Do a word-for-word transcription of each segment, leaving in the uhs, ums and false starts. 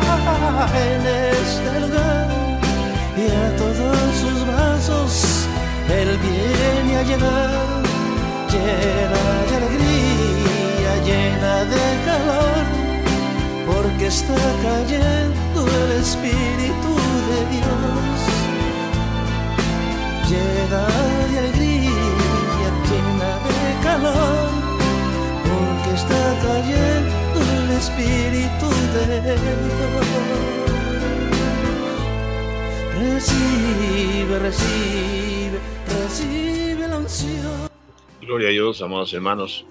en este lugar, y a todos sus brazos Él viene a llenar, llena de alegría, llena de calor, porque está cayendo el Espíritu de Dios. Llena de alegría, llena de calor, porque está cayendo el Espíritu de Dios. Recibe, recibe, recibe la unción. Gloria a Dios, amados hermanos.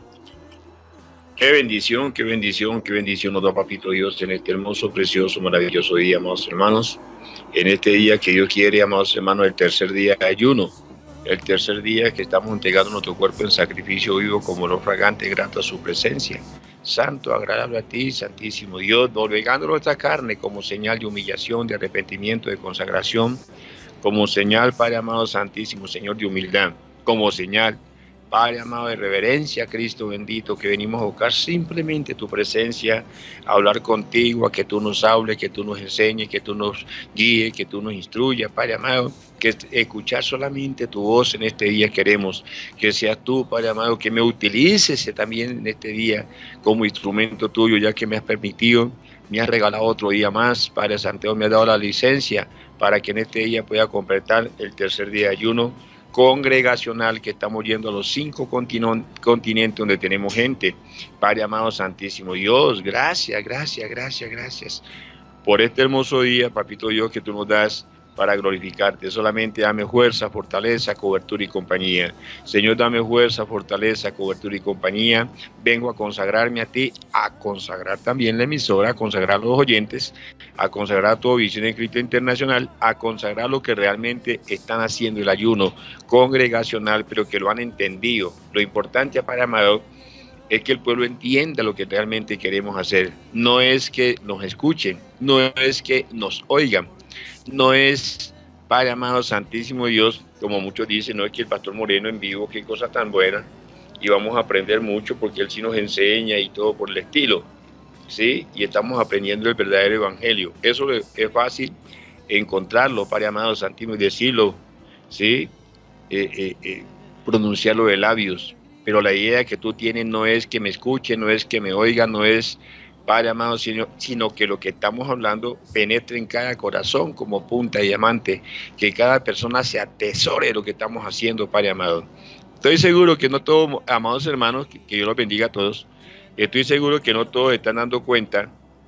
Qué bendición, qué bendición, qué bendición nos da Papito Dios en este hermoso, precioso, maravilloso día, amados hermanos. En este día que Dios quiere, amados hermanos, el tercer día de ayuno. El tercer día que estamos entregando nuestro cuerpo en sacrificio vivo como olor fragante, grato a su presencia. Santo, agradable a ti, Santísimo Dios, doblegando nuestra carne como señal de humillación, de arrepentimiento, de consagración, como señal, Padre amado, Santísimo Señor, de humildad, como señal, Padre amado, de reverencia, Cristo bendito, que venimos a buscar simplemente tu presencia, a hablar contigo, a que tú nos hables, que tú nos enseñes, que tú nos guíes, que tú nos instruyas, Padre amado, que escuchar solamente tu voz en este día queremos, que seas tú, Padre amado, que me utilices también en este día como instrumento tuyo, ya que me has permitido, me has regalado otro día más, Padre Santo, me has dado la licencia para que en este día pueda completar el tercer día de ayuno congregacional, que estamos yendo a los cinco continentes donde tenemos gente. Padre amado, Santísimo Dios, gracias, gracias, gracias, gracias por este hermoso día, Papito Dios, que tú nos das para glorificarte. Solamente dame fuerza, fortaleza, cobertura y compañía. Señor, dame fuerza, fortaleza, cobertura y compañía. Vengo a consagrarme a ti, a consagrar también la emisora, a consagrar a los oyentes, a consagrar a todo Visión en Cristo Internacional, a consagrar lo que realmente están haciendo el ayuno congregacional, pero que lo han entendido. Lo importante, Padre amado, es que el pueblo entienda lo que realmente queremos hacer. No es que nos escuchen, no es que nos oigan, no es, Padre amado, Santísimo Dios, como muchos dicen, no es que el Pastor Moreno en vivo, qué cosa tan buena, y vamos a aprender mucho porque él sí nos enseña y todo por el estilo, ¿sí? Y estamos aprendiendo el verdadero evangelio. Eso es fácil encontrarlo, Padre amado, Santísimo, y decirlo, ¿sí? Eh, eh, eh, pronunciarlo de labios, pero la idea que tú tienes no es que me escuchen, no es que me oigan, no es, Padre amado, sino, sino que lo que estamos hablando penetre en cada corazón como punta de diamante, que cada persona se atesore lo que estamos haciendo, Padre amado. Estoy seguro que no todos, amados hermanos, que, que Dios los bendiga a todos, estoy seguro que no todos están dando cuenta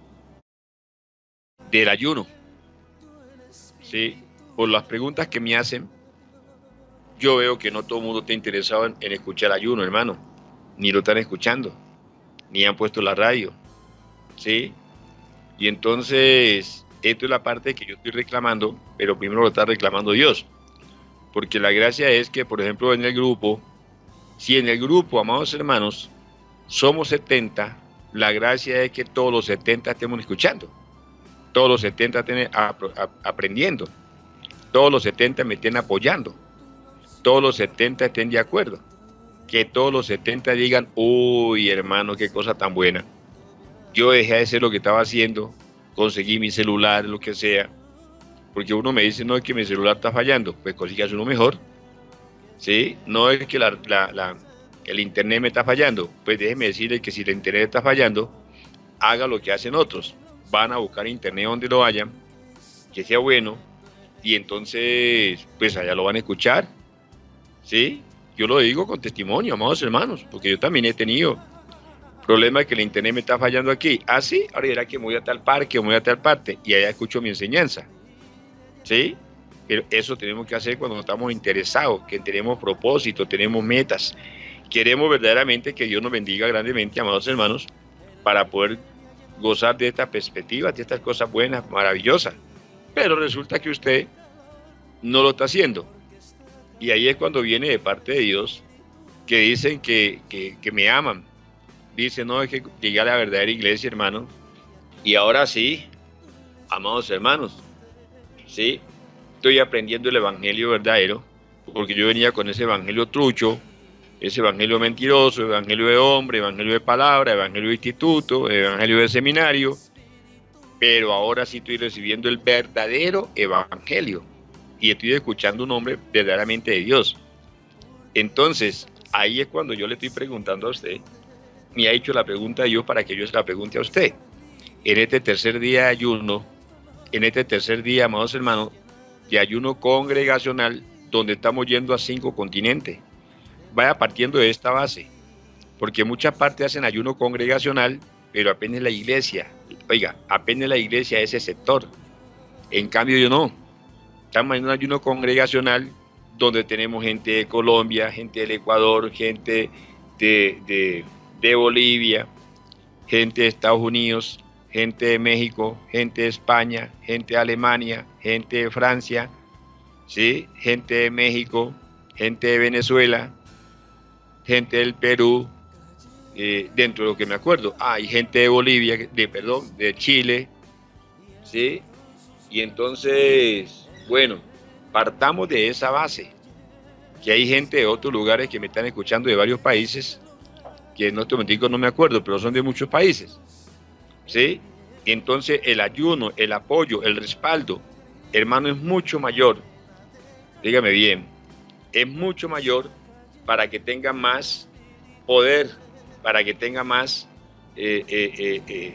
del ayuno, ¿sí? Por las preguntas que me hacen, yo veo que no todo el mundo está interesado en, en escuchar ayuno, hermano, ni lo están escuchando, ni han puesto la radio, ¿sí? Y entonces, esto es la parte que yo estoy reclamando, pero primero lo está reclamando Dios. Porque la gracia es que, por ejemplo, en el grupo, si en el grupo, amados hermanos, somos setenta, la gracia es que todos los setenta estemos escuchando. Todos los setenta estén aprendiendo. Todos los setenta me estén apoyando. Todos los setenta estén de acuerdo. Que todos los setenta digan, uy, hermano, qué cosa tan buena. Yo dejé de hacer lo que estaba haciendo, conseguí mi celular, lo que sea, porque uno me dice, no es que mi celular está fallando, pues consigas uno mejor, ¿sí? No es que la, la, la, el internet me está fallando, pues déjeme decirle que si el internet está fallando, haga lo que hacen otros, van a buscar internet donde lo vayan, que sea bueno, y entonces, pues allá lo van a escuchar, ¿sí? Yo lo digo con testimonio, amados hermanos, porque yo también he tenido problema es que el internet me está fallando aquí. Ah, sí, ahora dirá que me voy a tal parque o me voy a tal parte y allá escucho mi enseñanza. ¿Sí? Pero eso tenemos que hacer cuando estamos interesados, que tenemos propósito, tenemos metas. Queremos verdaderamente que Dios nos bendiga grandemente, amados hermanos, para poder gozar de estas perspectivas, de estas cosas buenas, maravillosas. Pero resulta que usted no lo está haciendo. Y ahí es cuando viene de parte de Dios, que dicen que, que, que me aman. Dice, no, es que llegué a la verdadera iglesia, hermano. Y ahora sí, amados hermanos, sí, estoy aprendiendo el evangelio verdadero, porque yo venía con ese evangelio trucho, ese evangelio mentiroso, evangelio de hombre, evangelio de palabra, evangelio de instituto, evangelio de seminario. pero ahora sí estoy recibiendo el verdadero evangelio y estoy escuchando un hombre verdaderamente de Dios. Entonces, ahí es cuando yo le estoy preguntando a usted, me ha hecho la pregunta a Dios para que yo se la pregunte a usted. En este tercer día de ayuno, en este tercer día, amados hermanos, de ayuno congregacional, donde estamos yendo a cinco continentes, vaya partiendo de esta base, porque muchas partes hacen ayuno congregacional, pero apenas la iglesia, oiga, apenas la iglesia ese sector. En cambio yo no, estamos en un ayuno congregacional donde tenemos gente de Colombia, gente del Ecuador, gente de, de, de Bolivia, gente de Estados Unidos, gente de México, gente de España, gente de Alemania, gente de Francia, ¿sí? Gente de México, gente de Venezuela, gente del Perú, eh, dentro de lo que me acuerdo. Ah, hay gente de Bolivia, de perdón, de Chile, ¿sí? Y entonces, bueno, partamos de esa base, que hay gente de otros lugares que me están escuchando de varios países, que en este momento no me acuerdo, pero son de muchos países, ¿sí? Entonces el ayuno, el apoyo, el respaldo, hermano, es mucho mayor, dígame bien, es mucho mayor para que tenga más poder, para que tenga más, eh, eh, eh, eh,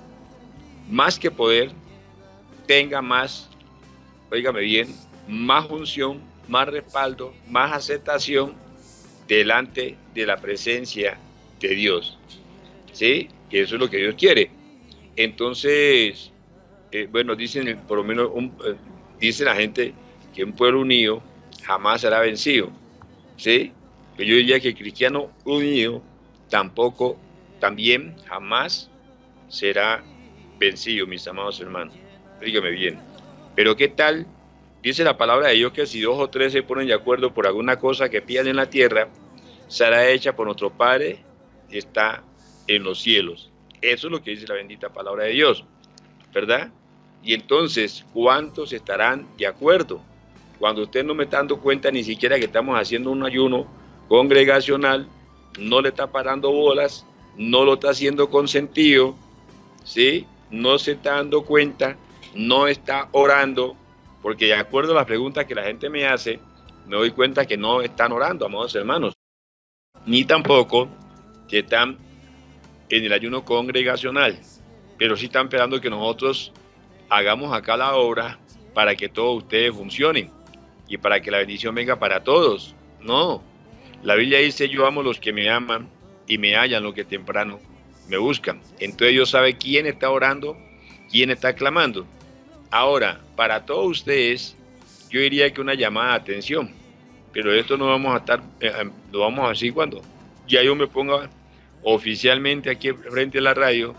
más que poder, tenga más, óigame bien, más unción, más respaldo, más aceptación delante de la presencia de Dios, ¿sí? Que eso es lo que Dios quiere. Entonces, eh, bueno, dicen, por lo menos, un, eh, dice la gente que un pueblo unido jamás será vencido, ¿sí? Pero yo diría que el cristiano unido tampoco, también jamás será vencido, mis amados hermanos. Dígame bien. Pero ¿qué tal? Dice la palabra de Dios que si dos o tres se ponen de acuerdo por alguna cosa que pidan en la tierra, será hecha por nuestro Padre que está en los cielos. Eso es lo que dice la bendita palabra de Dios, ¿verdad? Y entonces, ¿cuántos estarán de acuerdo? Cuando usted no me está dando cuenta ni siquiera que estamos haciendo un ayuno congregacional, no le está parando bolas, no lo está haciendo con sentido, ¿sí? No se está dando cuenta, no está orando, porque de acuerdo a las preguntas que la gente me hace, me doy cuenta que no están orando, amados hermanos, ni tampoco que están en el ayuno congregacional, pero sí están esperando que nosotros hagamos acá la obra para que todos ustedes funcionen y para que la bendición venga para todos. No, la Biblia dice: yo amo a los que me aman y me hallan los que temprano me buscan. Entonces Dios sabe quién está orando, quién está clamando. Ahora, para todos ustedes, yo diría que una llamada de atención, pero esto no vamos a estar, eh, lo vamos a decir cuando ya yo me ponga oficialmente aquí frente a la radio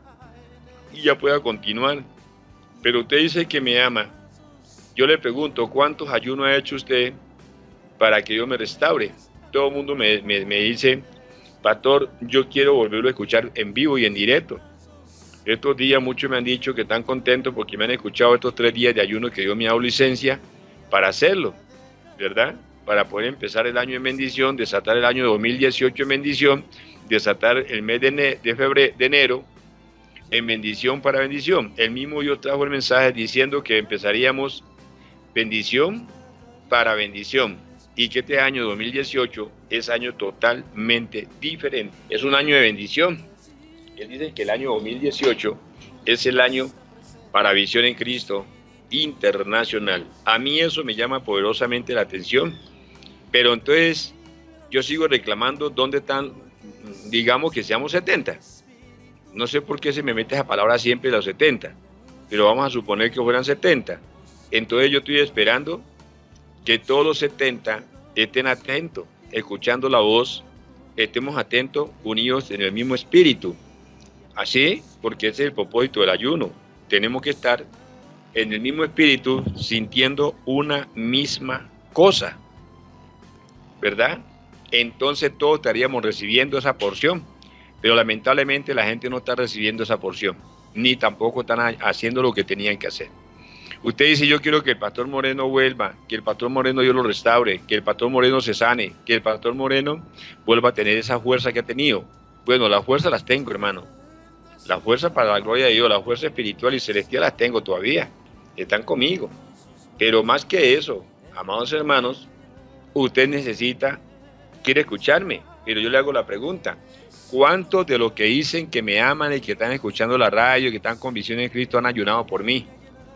y ya pueda continuar. Pero usted dice que me ama. Yo le pregunto, ¿cuántos ayunos ha hecho usted para que yo me restaure? Todo el mundo me, me, me dice: pastor, yo quiero volverlo a escuchar en vivo y en directo. Estos días muchos me han dicho que están contentos porque me han escuchado estos tres días de ayuno que Dios me ha dado licencia para hacerlo, ¿verdad? Para poder empezar el año en bendición, desatar el año dos mil dieciocho en bendición, desatar el mes de, ene de febrero, de enero en bendición para bendición. El mismo Dios trajo el mensaje diciendo que empezaríamos bendición para bendición y que este año dos mil dieciocho es año totalmente diferente. Es un año de bendición. Él dice que el año dos mil dieciocho es el año para Visión en Cristo internacional. A mí eso me llama poderosamente la atención, pero entonces yo sigo reclamando dónde están, digamos que seamos setenta. No sé por qué se me mete esa palabra siempre, los setenta, pero vamos a suponer que fueran setenta. Entonces yo estoy esperando que todos los setenta estén atentos, escuchando la voz, estemos atentos, unidos en el mismo espíritu. Así, porque ese es el propósito del ayuno. Tenemos que estar en el mismo espíritu, sintiendo una misma cosa, ¿verdad? Entonces todos estaríamos recibiendo esa porción, pero lamentablemente la gente no está recibiendo esa porción, ni tampoco están haciendo lo que tenían que hacer. Usted dice: yo quiero que el pastor Moreno vuelva, que el pastor Moreno Dios lo restaure, que el pastor Moreno se sane, que el pastor Moreno vuelva a tener esa fuerza que ha tenido. Bueno, las fuerzas las tengo, hermano, La fuerza para la gloria de Dios, la fuerza espiritual y celestial las tengo todavía, están conmigo. Pero más que eso, amados hermanos, usted necesita, quiere escucharme, pero yo le hago la pregunta: ¿cuántos de los que dicen que me aman y que están escuchando la radio, que están con visión en Cristo, han ayunado por mí?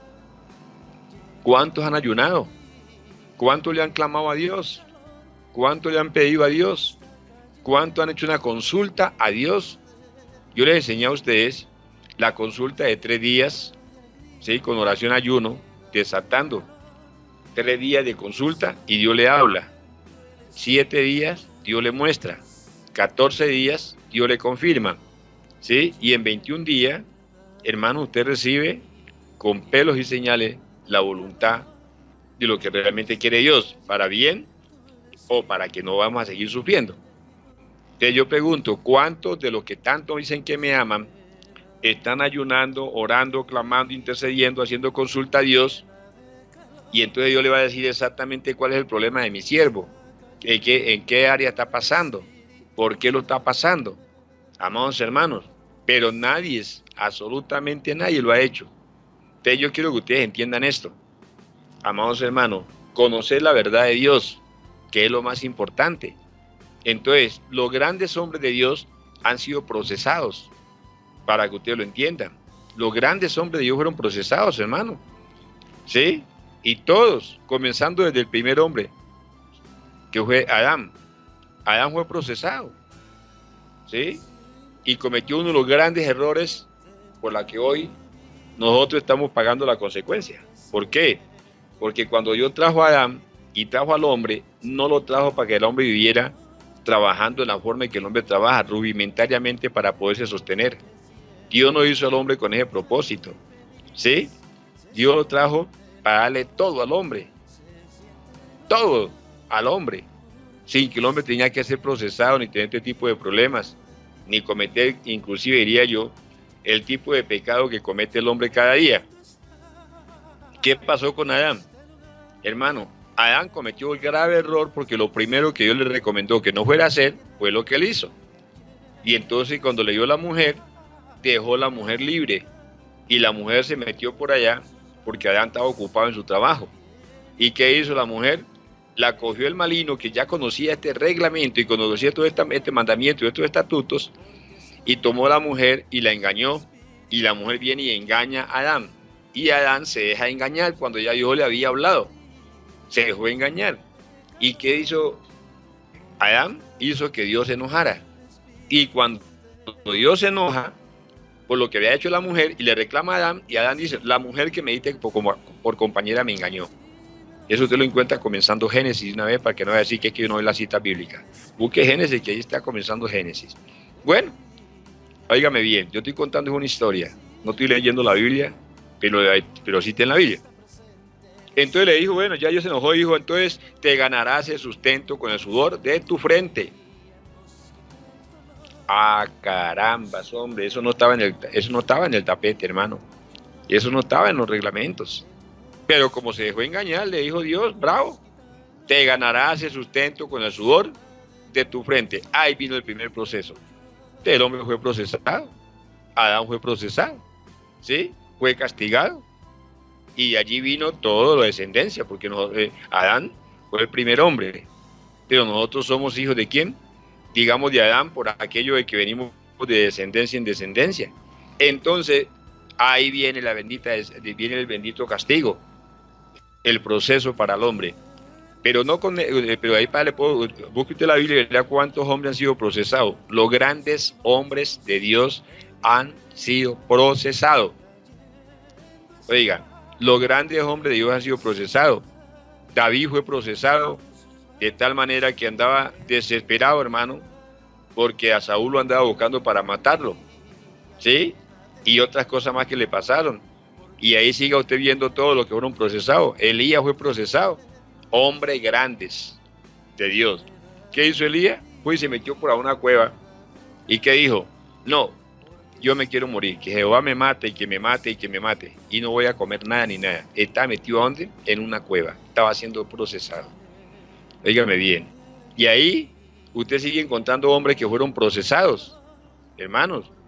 ¿Cuántos han ayunado? ¿Cuántos le han clamado a Dios? ¿Cuántos le han pedido a Dios? ¿Cuántos han hecho una consulta a Dios? Yo les enseñé a ustedes la consulta de tres días, ¿sí? Con oración, ayuno, desatando. Tres días de consulta y Dios le habla. Siete días, Dios le muestra. Catorce días, Dios le confirma, ¿sí? Y en veintiún días, hermano, usted recibe con pelos y señales la voluntad de lo que realmente quiere Dios, para bien o para que no vamos a seguir sufriendo. Entonces yo pregunto, ¿cuántos de los que tanto dicen que me aman están ayunando, orando, clamando, intercediendo, haciendo consulta a Dios? Y entonces Dios le va a decir exactamente cuál es el problema de mi siervo, en qué, en qué área está pasando, por qué lo está pasando, amados hermanos. Pero nadie, absolutamente nadie lo ha hecho. Entonces yo quiero que ustedes entiendan esto, amados hermanos, conocer la verdad de Dios, que es lo más importante. Entonces, los grandes hombres de Dios han sido procesados, para que ustedes lo entiendan. Los grandes hombres de Dios fueron procesados, hermano. ¿Sí? Y todos, comenzando desde el primer hombre, que fue Adán. Adán fue procesado. ¿Sí? Y cometió uno de los grandes errores por la que hoy nosotros estamos pagando la consecuencia. ¿Por qué? Porque cuando Dios trajo a Adán y trajo al hombre, no lo trajo para que el hombre viviera trabajando en la forma en que el hombre trabaja, rudimentariamente, para poderse sostener. Dios no hizo al hombre con ese propósito, ¿sí? Dios lo trajo para darle todo al hombre, todo al hombre, sin que el hombre tenía que ser procesado, ni tener este tipo de problemas, ni cometer, inclusive diría yo, el tipo de pecado que comete el hombre cada día. ¿Qué pasó con Adán? Hermano, Adán cometió el grave error porque lo primero que Dios le recomendó que no fuera a hacer fue lo que él hizo. Y entonces cuando le dio la mujer, dejó a la mujer libre. Y la mujer se metió por allá porque Adán estaba ocupado en su trabajo. ¿Y qué hizo la mujer? La cogió el maligno, que ya conocía este reglamento y conocía todo este, este mandamiento y estos estatutos, y tomó a la mujer y la engañó. Y la mujer viene y engaña a Adán. Y Adán se deja engañar cuando ya Dios le había hablado. Se dejó engañar. ¿Y qué hizo Adán? Hizo que Dios se enojara. Y cuando Dios se enoja por lo que había hecho la mujer y le reclama a Adán, y Adán dice: la mujer que me diste por, por compañera me engañó. Eso usted lo encuentra comenzando Génesis una vez, para que no vaya a decir que aquí no es la cita bíblica. Busque Génesis, que ahí está comenzando Génesis. Bueno, óigame bien, yo estoy contando una historia. No estoy leyendo la Biblia, pero, pero sí está en la Biblia. Entonces le dijo: bueno, ya Dios se enojó, dijo: entonces te ganarás el sustento con el sudor de tu frente. Ah, carambas, hombre, eso no estaba en el, eso no estaba en el tapete, hermano. Eso no estaba en los reglamentos. Pero como se dejó engañar, le dijo Dios: bravo, te ganarás el sustento con el sudor de tu frente. Ahí vino el primer proceso. El hombre fue procesado, Adán fue procesado, ¿sí? Fue castigado. Y allí vino toda la descendencia, porque nosotros, eh, Adán fue el primer hombre, pero nosotros somos hijos de ¿quién? Digamos de Adán, por aquello de que venimos de descendencia en descendencia. Entonces, ahí viene la bendita, viene el bendito castigo, el proceso para el hombre. Pero no con, pero ahí para le puedo, busque usted la Biblia y verá cuántos hombres han sido procesados. Los grandes hombres de Dios han sido procesados. Oiga, los grandes hombres de Dios han sido procesados. David fue procesado de tal manera que andaba desesperado, hermano, porque a Saúl lo andaba buscando para matarlo, ¿sí? Y otras cosas más que le pasaron. Y ahí siga usted viendo todo lo que fueron procesados. Elías fue procesado. Hombres grandes de Dios. ¿Qué hizo Elías? Fue y se metió por una cueva. ¿Y qué dijo? No, yo me quiero morir, que Jehová me mate y que me mate y que me mate, y no voy a comer nada ni nada. Estaba metido, ¿a dónde? En una cueva. Estaba siendo procesado. Óigame bien. Y ahí usted sigue encontrando hombres que fueron procesados, hermanos.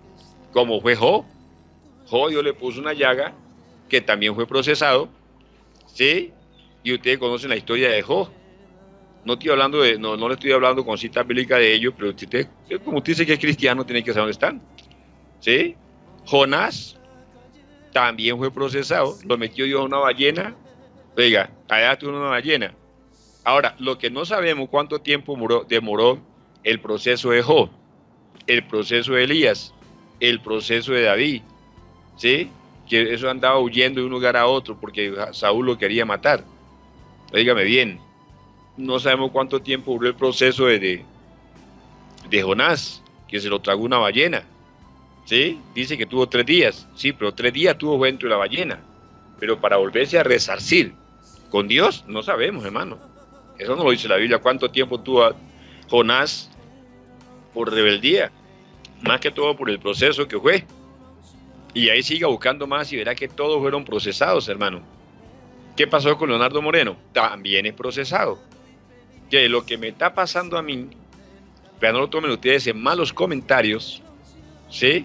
como fue Job. Job Dios le puso una llaga que también fue procesado, ¿sí? Y ustedes conocen la historia de Job. No estoy hablando de, no, no le estoy hablando con cita bíblica de ellos, pero usted, como usted dice que es cristiano, tiene que saber dónde están, ¿sí? Jonás también fue procesado, lo metió Dios a una ballena, oiga, allá tuvo una ballena. Ahora, lo que no sabemos cuánto tiempo demoró, demoró el proceso de Job, el proceso de Elías, el proceso de David, ¿sí? Que eso andaba huyendo de un lugar a otro porque Saúl lo quería matar. Óigame bien, no sabemos cuánto tiempo duró el proceso de, de, de Jonás, que se lo tragó una ballena, ¿sí? Dice que tuvo tres días, sí, pero tres días tuvo dentro de la ballena, pero para volverse a resarcir con Dios, no sabemos, hermano. Eso no lo dice la Biblia, cuánto tiempo tuvo Jonás por rebeldía, más que todo por el proceso que fue. Y ahí siga buscando más y verá que todos fueron procesados, hermano. ¿Qué pasó con Leonardo Moreno? También es procesado. Que lo que me está pasando a mí, pero no lo tomen ustedes en malos comentarios, ¿sí?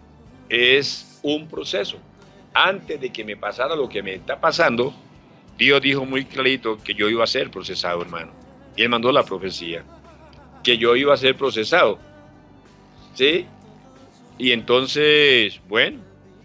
Es un proceso. Antes de que me pasara lo que me está pasando, Dios dijo muy clarito que yo iba a ser procesado, hermano. Y Él mandó la profecía, que yo iba a ser procesado, ¿sí? Y entonces, bueno,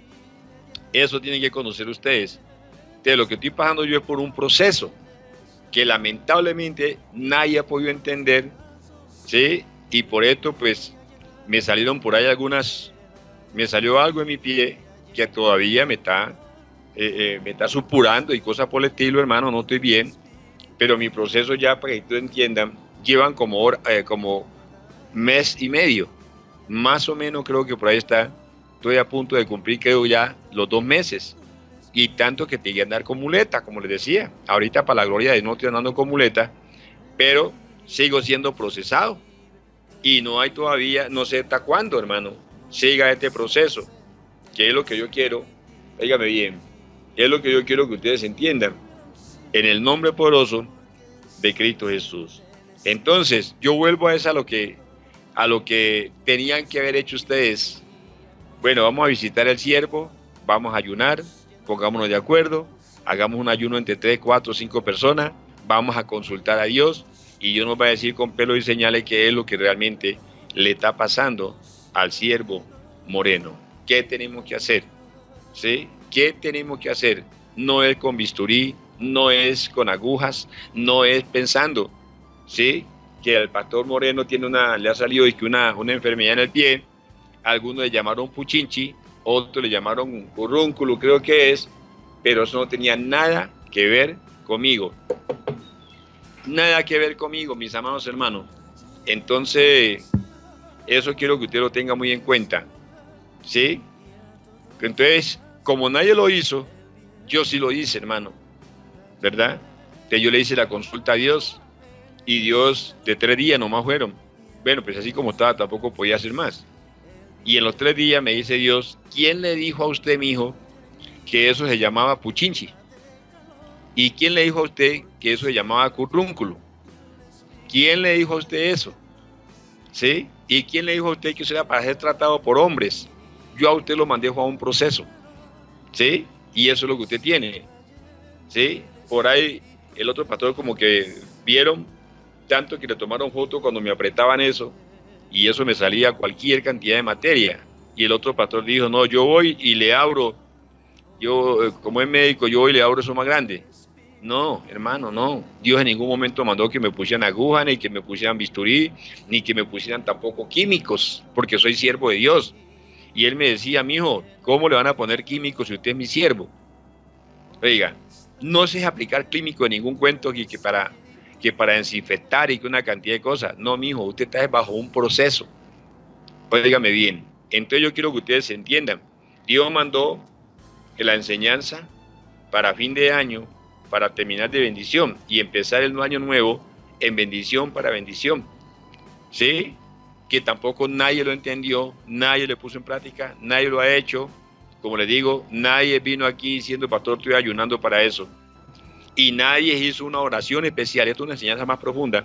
eso tienen que conocer ustedes. De lo que estoy pasando yo es por un proceso que lamentablemente nadie ha podido entender, ¿sí? Y por esto, pues, me salieron por ahí algunas, me salió algo en mi pie que todavía me está, eh, eh, me está supurando y cosas por el estilo, hermano, no estoy bien, pero mi proceso ya, para que ustedes entiendan, llevan como, hora, eh, como mes y medio, más o menos creo que por ahí está, estoy a punto de cumplir, creo ya, los dos meses. Y tanto que te que andar con muleta, como les decía. Ahorita, para la gloria de Dios, no estoy andando con muleta, pero sigo siendo procesado. Y no hay todavía, no sé hasta cuándo, hermano, siga este proceso, que es lo que yo quiero, dígame bien, es lo que yo quiero que ustedes entiendan, en el nombre poderoso de Cristo Jesús. Entonces, yo vuelvo a eso, a lo que, a lo que tenían que haber hecho ustedes. Bueno, vamos a visitar el siervo, vamos a ayunar, pongámonos de acuerdo, hagamos un ayuno entre tres, cuatro, cinco personas, vamos a consultar a Dios y Dios nos va a decir con pelo y señales qué es lo que realmente le está pasando al siervo Moreno. ¿Qué tenemos que hacer? ¿Sí? ¿Qué tenemos que hacer? No es con bisturí, no es con agujas, no es pensando, ¿sí? Que el pastor Moreno tiene una, le ha salido una, una enfermedad en el pie, algunos le llamaron puchinchi, otros le llamaron currúnculo, creo que es, pero eso no tenía nada que ver conmigo. Nada que ver conmigo, mis amados hermanos. Entonces, eso quiero que usted lo tenga muy en cuenta, ¿sí? Entonces, como nadie lo hizo, yo sí lo hice, hermano, ¿verdad? Entonces yo le hice la consulta a Dios, y Dios de tres días nomás fueron. Bueno, pues así como estaba, tampoco podía hacer más. Y en los tres días me dice Dios, ¿quién le dijo a usted, mi hijo, que eso se llamaba puchinchi? ¿Y quién le dijo a usted que eso se llamaba currúnculo? ¿Quién le dijo a usted eso? ¿Sí? ¿Y quién le dijo a usted que eso era para ser tratado por hombres? Yo a usted lo mandé a un proceso, ¿sí? Y eso es lo que usted tiene, ¿sí? Por ahí el otro pastor como que vieron tanto que le tomaron foto cuando me apretaban eso, y eso me salía cualquier cantidad de materia. Y el otro pastor dijo, no, yo voy y le abro, yo como es médico, yo voy y le abro eso más grande. No, hermano, no. Dios en ningún momento mandó que me pusieran agujas, ni que me pusieran bisturí, ni que me pusieran tampoco químicos, porque soy siervo de Dios. Y él me decía, mijo, ¿cómo le van a poner químicos si usted es mi siervo? Oiga, no se aplicar químico en ningún cuento que, que para... que para desinfectar y que una cantidad de cosas. No, mijo, usted está bajo un proceso. Pues dígame bien. Entonces yo quiero que ustedes se entiendan. Dios mandó que la enseñanza para fin de año, para terminar de bendición y empezar el año nuevo en bendición para bendición. ¿Sí? Que tampoco nadie lo entendió, nadie lo puso en práctica, nadie lo ha hecho. Como les digo, nadie vino aquí diciendo, pastor, estoy ayunando para eso. Y nadie hizo una oración especial, esto es una enseñanza más profunda,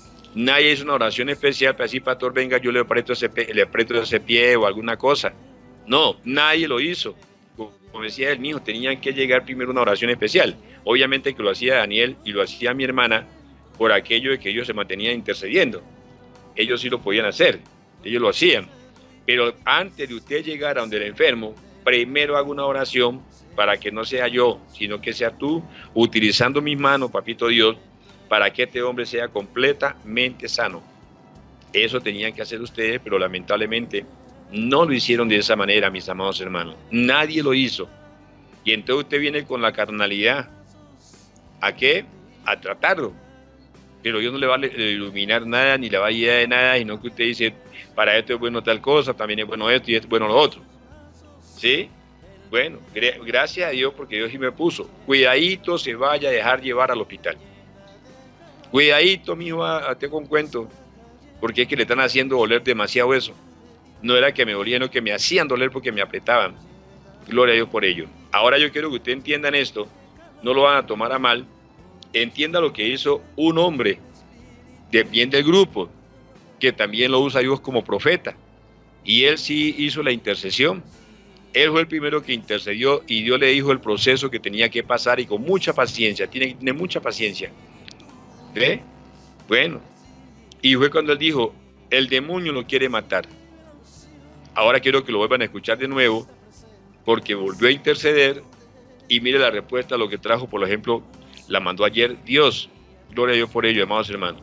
nadie hizo una oración especial para decir, pastor, venga, yo le presto ese, le presto ese pie o alguna cosa. No, nadie lo hizo. Como decía él, mi hijo, tenían que llegar primero una oración especial. Obviamente que lo hacía Daniel y lo hacía mi hermana por aquello de que ellos se mantenían intercediendo. Ellos sí lo podían hacer, ellos lo hacían. Pero antes de usted llegar a donde el enfermo, primero haga una oración para que no sea yo, sino que sea tú, utilizando mis manos, papito Dios, para que este hombre sea completamente sano. Eso tenían que hacer ustedes, pero lamentablemente no lo hicieron de esa manera, mis amados hermanos. Nadie lo hizo. Y entonces usted viene con la carnalidad. ¿A qué? A tratarlo. Pero Dios no le va a iluminar nada, ni le va a guiar de nada, sino que usted dice, para esto es bueno tal cosa, también es bueno esto y esto es bueno lo otro. ¿Sí? Bueno, gracias a Dios porque Dios sí me puso. Cuidadito se vaya a dejar llevar al hospital. Cuidadito, mijo, a te con cuento, porque es que le están haciendo doler demasiado eso. No era que me dolían, no que me hacían doler porque me apretaban. Gloria a Dios por ello. Ahora yo quiero que ustedes entiendan esto, no lo van a tomar a mal. Entienda lo que hizo un hombre de bien del grupo, que también lo usa Dios como profeta. Y él sí hizo la intercesión. Él fue el primero que intercedió y Dios le dijo el proceso que tenía que pasar y con mucha paciencia. Tiene que tener mucha paciencia. ¿Ve? Bueno. Y fue cuando él dijo, el demonio lo quiere matar. Ahora quiero que lo vuelvan a escuchar de nuevo, porque volvió a interceder y mire la respuesta a lo que trajo, por ejemplo, la mandó ayer Dios. Gloria a Dios por ello, amados hermanos.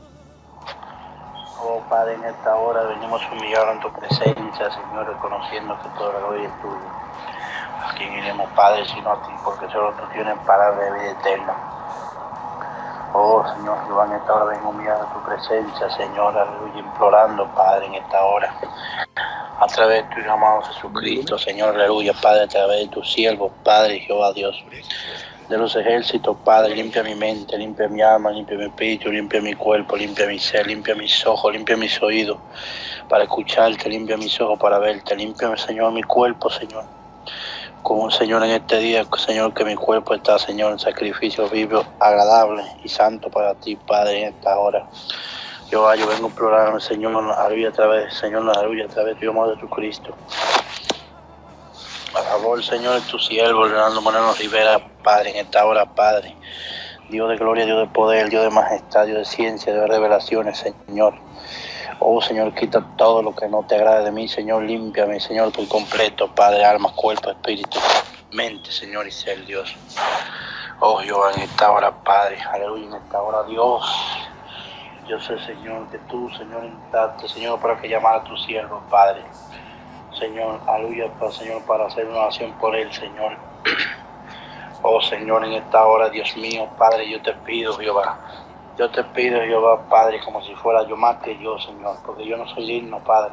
Oh Padre, en esta hora venimos humillados en tu presencia, Señor, reconociendo que toda la gloria es tuya. ¿A quién iremos, Padre, sino a ti? Porque solo tú tienes palabra de vida eterna. Oh Señor Jehová, en esta hora vengo humillado en tu presencia, Señor, aleluya, implorando, Padre, en esta hora. A través de tu Hijo amado Jesucristo, Señor, aleluya, Padre, a través de tus siervos, Padre, Jehová Dios, de los ejércitos, Padre, limpia mi mente, limpia mi alma, limpia mi espíritu, limpia mi cuerpo, limpia mi ser, limpia mis ojos, limpia mis oídos, para escucharte, limpia mis ojos para verte, limpia, Señor, mi cuerpo, Señor. Como Señor en este día, Señor, que mi cuerpo está, Señor, en sacrificio vivo, agradable y santo para ti, Padre, en esta hora. Yo, yo vengo a implorar, Señor, aleluya, a través, Señor, aleluya, a través de tu amor de tu Cristo. A favor, Señor, de tu siervo, Leonardo Moreno Rivera, Padre, en esta hora, Padre. Dios de gloria, Dios de poder, Dios de majestad, Dios de ciencia, Dios de revelaciones, Señor. Oh, Señor, quita todo lo que no te agrade de mí, Señor, límpiame, Señor, por completo, Padre, alma, cuerpo, espíritu, mente, Señor, y ser, Dios. Oh, Jehová, en esta hora, Padre, aleluya, en esta hora, Dios. Yo sé, Señor, que tú, Señor, invitaste, Señor, para que llamara a tu siervo, Padre. Señor, aleluya, Señor, para hacer una oración por él, Señor. Oh, Señor, en esta hora, Dios mío, Padre, yo te pido, Jehová. Yo te pido, Jehová, Padre, como si fuera yo más que yo, Señor, porque yo no soy digno, Padre.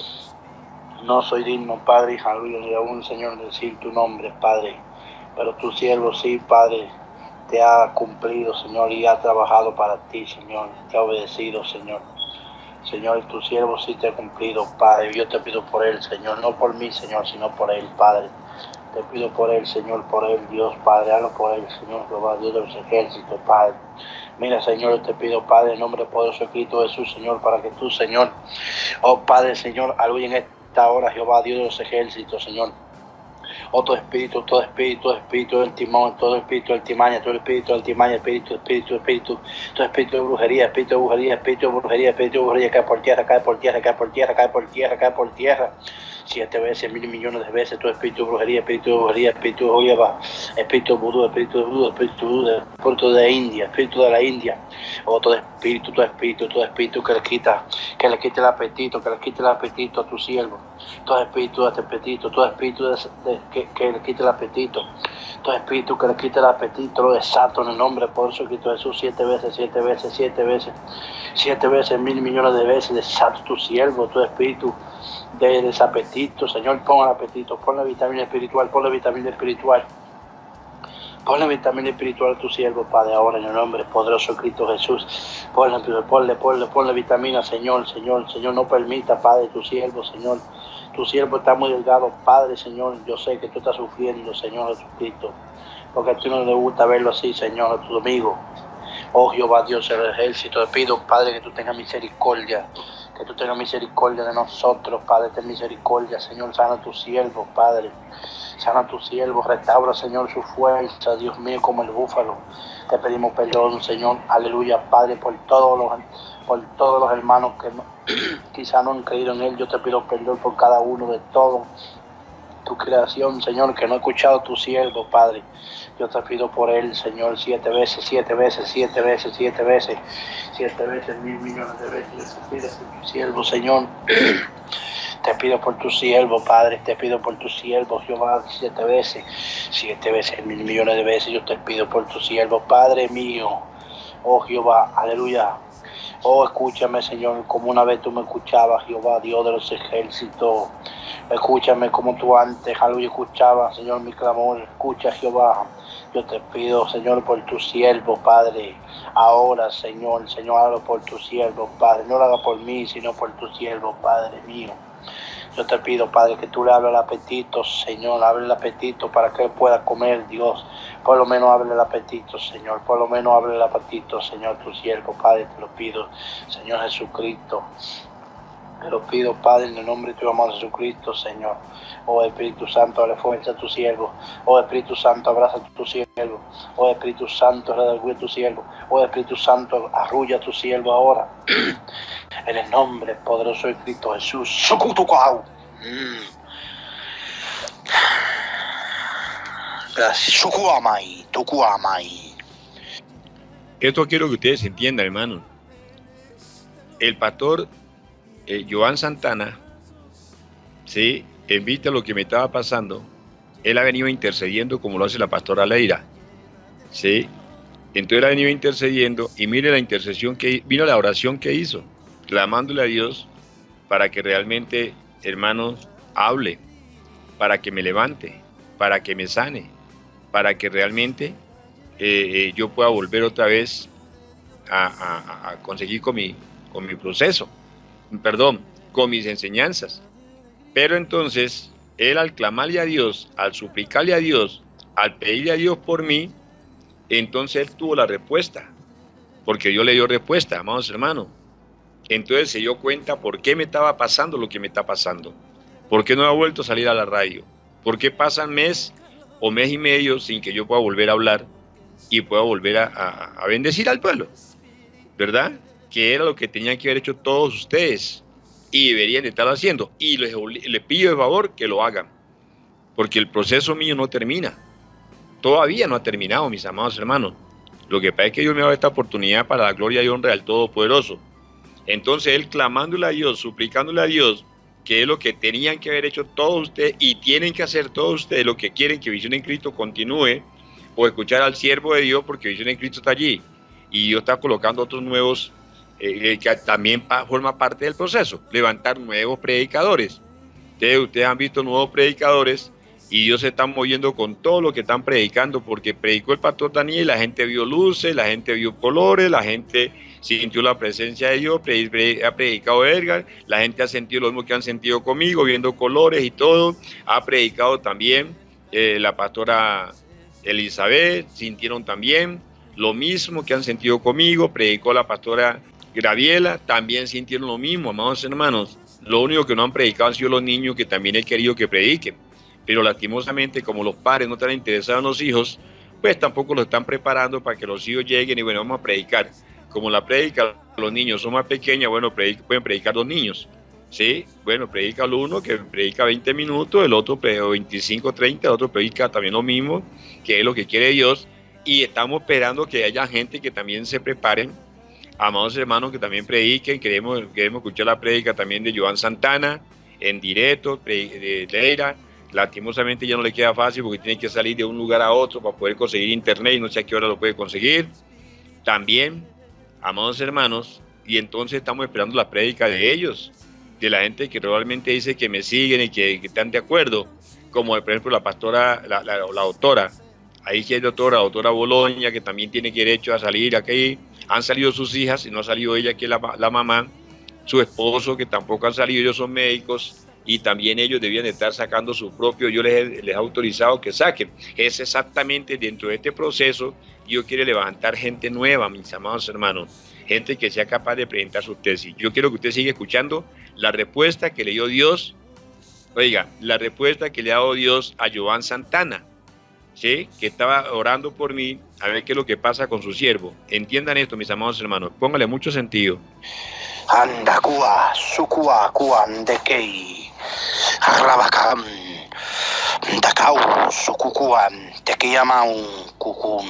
No soy digno, Padre, aleluya, ni aún, Señor, decir tu nombre, Padre. Pero tu siervo sí, Padre, te ha cumplido, Señor, y ha trabajado para ti, Señor. Te ha obedecido, Señor. Señor, tu siervo sí te ha cumplido, Padre. Yo te pido por él, Señor, no por mí, Señor, sino por él, Padre. Te pido por él, Señor, por él, Dios, Padre. Hazlo por él, Señor, Jehová, Dios de los ejércitos, Padre. Mira, Señor, te pido, Padre, en nombre poderoso de Cristo Jesús, Señor, para que tú, Señor, oh Padre, Señor, aleluya, en esta hora, Jehová, Dios de los ejércitos, Señor. Oh, todo espíritu, todo espíritu, todo espíritu del timón, todo espíritu del timaña, todo espíritu del timaña, espíritu, espíritu, espíritu, todo espíritu de brujería, espíritu de brujería, espíritu de brujería, espíritu de brujería, cae por tierra, cae por tierra, cae por tierra, cae por tierra, cae por tierra. Siete veces, mil millones de veces, todo espíritu de brujería, espíritu de brujería, espíritu de joyaba, espíritu de vudú, espíritu de vudú, espíritu de vudú, espíritu de India, espíritu de la India. Oh, todo espíritu, todo espíritu, todo espíritu que le quita, que le quite el apetito, que le quite el apetito a tu siervo. Todo espíritu de apetito, todo espíritu de, de, que, que le quite el apetito. Todo espíritu que le quite el apetito, lo desato en el nombre poderoso de Cristo Jesús, siete veces, siete veces, siete veces, siete veces, mil millones de veces, desato tu siervo, todo espíritu de desapetito, Señor, pon el apetito, pon la vitamina espiritual, pon la vitamina espiritual, pon la vitamina espiritual a tu siervo, Padre, ahora en el nombre poderoso de Cristo Jesús, ponle, ponle, ponle, ponle vitamina, Señor, Señor, Señor, no permita, Padre, tu siervo, Señor, tu siervo está muy delgado, Padre, Señor, yo sé que tú estás sufriendo, Señor Jesucristo, porque a ti no te gusta verlo así, Señor, a tu amigo. Oh Jehová, Dios del ejército, te pido, Padre, que tú tengas misericordia, que tú tengas misericordia de nosotros, Padre, ten misericordia, Señor, sana a tu siervo, Padre, sana a tu siervo, restaura, Señor, su fuerza, Dios mío, como el búfalo. Te pedimos perdón, Señor, aleluya, Padre, por todos los, por todos los hermanos que no, quizá no han creído en Él. Yo te pido perdón por cada uno de todos. Tu creación, Señor, que no he escuchado tu siervo, Padre. Yo te pido por él, Señor, siete veces, siete veces, siete veces, siete veces, siete veces, mil millones de veces. Te pido por tu siervo, Señor. Te pido por tu siervo, Padre. Te pido por tu siervo, Jehová, siete veces, siete veces, mil millones de veces. Yo te pido por tu siervo, Padre mío. Oh, Jehová, aleluya. Oh, escúchame, Señor, como una vez tú me escuchabas, Jehová, Dios de los ejércitos. Escúchame como tú antes, aleluya, escuchabas, Señor, mi clamor. Escucha, Jehová. Yo te pido, Señor, por tu siervo, Padre. Ahora, Señor, Señor, hágalo por tu siervo, Padre. No lo haga por mí, sino por tu siervo, Padre mío. Yo te pido, Padre, que tú le hables el apetito, Señor, abre el apetito para que él pueda comer, Dios. Por lo menos abre el apetito, Señor, por lo menos abre el apetito, Señor, tu siervo, Padre, te lo pido, Señor Jesucristo. Te lo pido, Padre, en el nombre de tu amado Jesucristo, Señor. Oh Espíritu Santo, dale fuerza a tu siervo. Oh Espíritu Santo, abraza a tu siervo. Oh Espíritu Santo, redarguye a tu siervo. Oh Espíritu Santo, arrulla a tu siervo ahora. En el nombre poderoso de Cristo Jesús. ¡Sucutucuau! Gracias. ¡Sucuamai! ¡Tucuamai! Esto quiero que ustedes entiendan, hermano. El pastor eh, Joan Santana, ¿sí? En vista de lo que me estaba pasando, él ha venido intercediendo como lo hace la pastora Leira, ¿sí? Entonces él ha venido intercediendo y mire la intercesión que vino, la oración que hizo, clamándole a Dios para que realmente, hermanos, hable, para que me levante, para que me sane, para que realmente eh, eh, yo pueda volver otra vez a, a, a conseguir con mi, con mi proceso, perdón, con mis enseñanzas. Pero entonces, él al clamarle a Dios, al suplicarle a Dios, al pedirle a Dios por mí, entonces él tuvo la respuesta, porque Dios le dio respuesta, amados hermanos. Entonces se dio cuenta por qué me estaba pasando lo que me está pasando, por qué no ha vuelto a salir a la radio, por qué pasan mes o mes y medio sin que yo pueda volver a hablar y pueda volver a, a, a bendecir al pueblo, ¿verdad? Que era lo que tenían que haber hecho todos ustedes y deberían de estarlo haciendo, y les, les pido de favor que lo hagan, porque el proceso mío no termina, todavía no ha terminado, mis amados hermanos. Lo que pasa es que Dios me ha dado esta oportunidad para la gloria y honra del Todopoderoso. Entonces él clamándole a Dios, suplicándole a Dios, que es lo que tenían que haber hecho todos ustedes y tienen que hacer todos ustedes, lo que quieren que Visión en Cristo continúe, o escuchar al siervo de Dios, porque Visión en Cristo está allí y Dios está colocando otros nuevos eh, que también pa, forma parte del proceso, levantar nuevos predicadores. Ustedes, ustedes han visto nuevos predicadores y Dios se está moviendo con todo lo que están predicando, porque predicó el pastor Daniel, la gente vio luces, la gente vio colores, la gente sintió la presencia de Dios, ha predicado Edgar, la gente ha sentido lo mismo que han sentido conmigo, viendo colores y todo. Ha predicado también eh, la pastora Elizabeth, sintieron también lo mismo que han sentido conmigo. Predicó la pastora Graviela, también sintieron lo mismo, amados hermanos. Lo único que no han predicado han sido los niños, que también he querido que prediquen, pero lastimosamente, como los padres no están interesados en los hijos, pues tampoco los están preparando para que los hijos lleguen y bueno, vamos a predicar. Como la predica, los niños son más pequeños, bueno, predica, pueden predicar dos niños, ¿sí? Bueno, predica el uno que predica veinte minutos, el otro veinticinco, treinta, el otro predica también lo mismo, que es lo que quiere Dios, y estamos esperando que haya gente que también se preparen, amados hermanos, que también prediquen. Queremos, queremos escuchar la prédica también de Joan Santana, en directo, de Leira. Lastimosamente ya no le queda fácil porque tiene que salir de un lugar a otro para poder conseguir internet y no sé a qué hora lo puede conseguir. También, amados hermanos, y entonces estamos esperando la prédica de ellos, de la gente que realmente dice que me siguen y que, que están de acuerdo, como por ejemplo la pastora, la, la, la doctora, ahí sí hay doctora, la doctora Boloña, que también tiene derecho a salir aquí. Han salido sus hijas y no ha salido ella, que es la, la mamá, su esposo, que tampoco han salido, ellos son médicos y también ellos debían estar sacando su propio, yo les he, les he autorizado que saquen. Es exactamente dentro de este proceso, Dios quiere levantar gente nueva, mis amados hermanos, gente que sea capaz de presentar sus tesis. Yo quiero que usted siga escuchando la respuesta que le dio Dios, oiga, la respuesta que le ha dado Dios a Joan Santana, ¿sí? Que estaba orando por mí, a ver qué es lo que pasa con su siervo. Entiendan esto, mis amados hermanos, póngale mucho sentido. Anda kua, sukua, kuan de kei, rabakam, dakau, sukukuan, te que llaman kukum.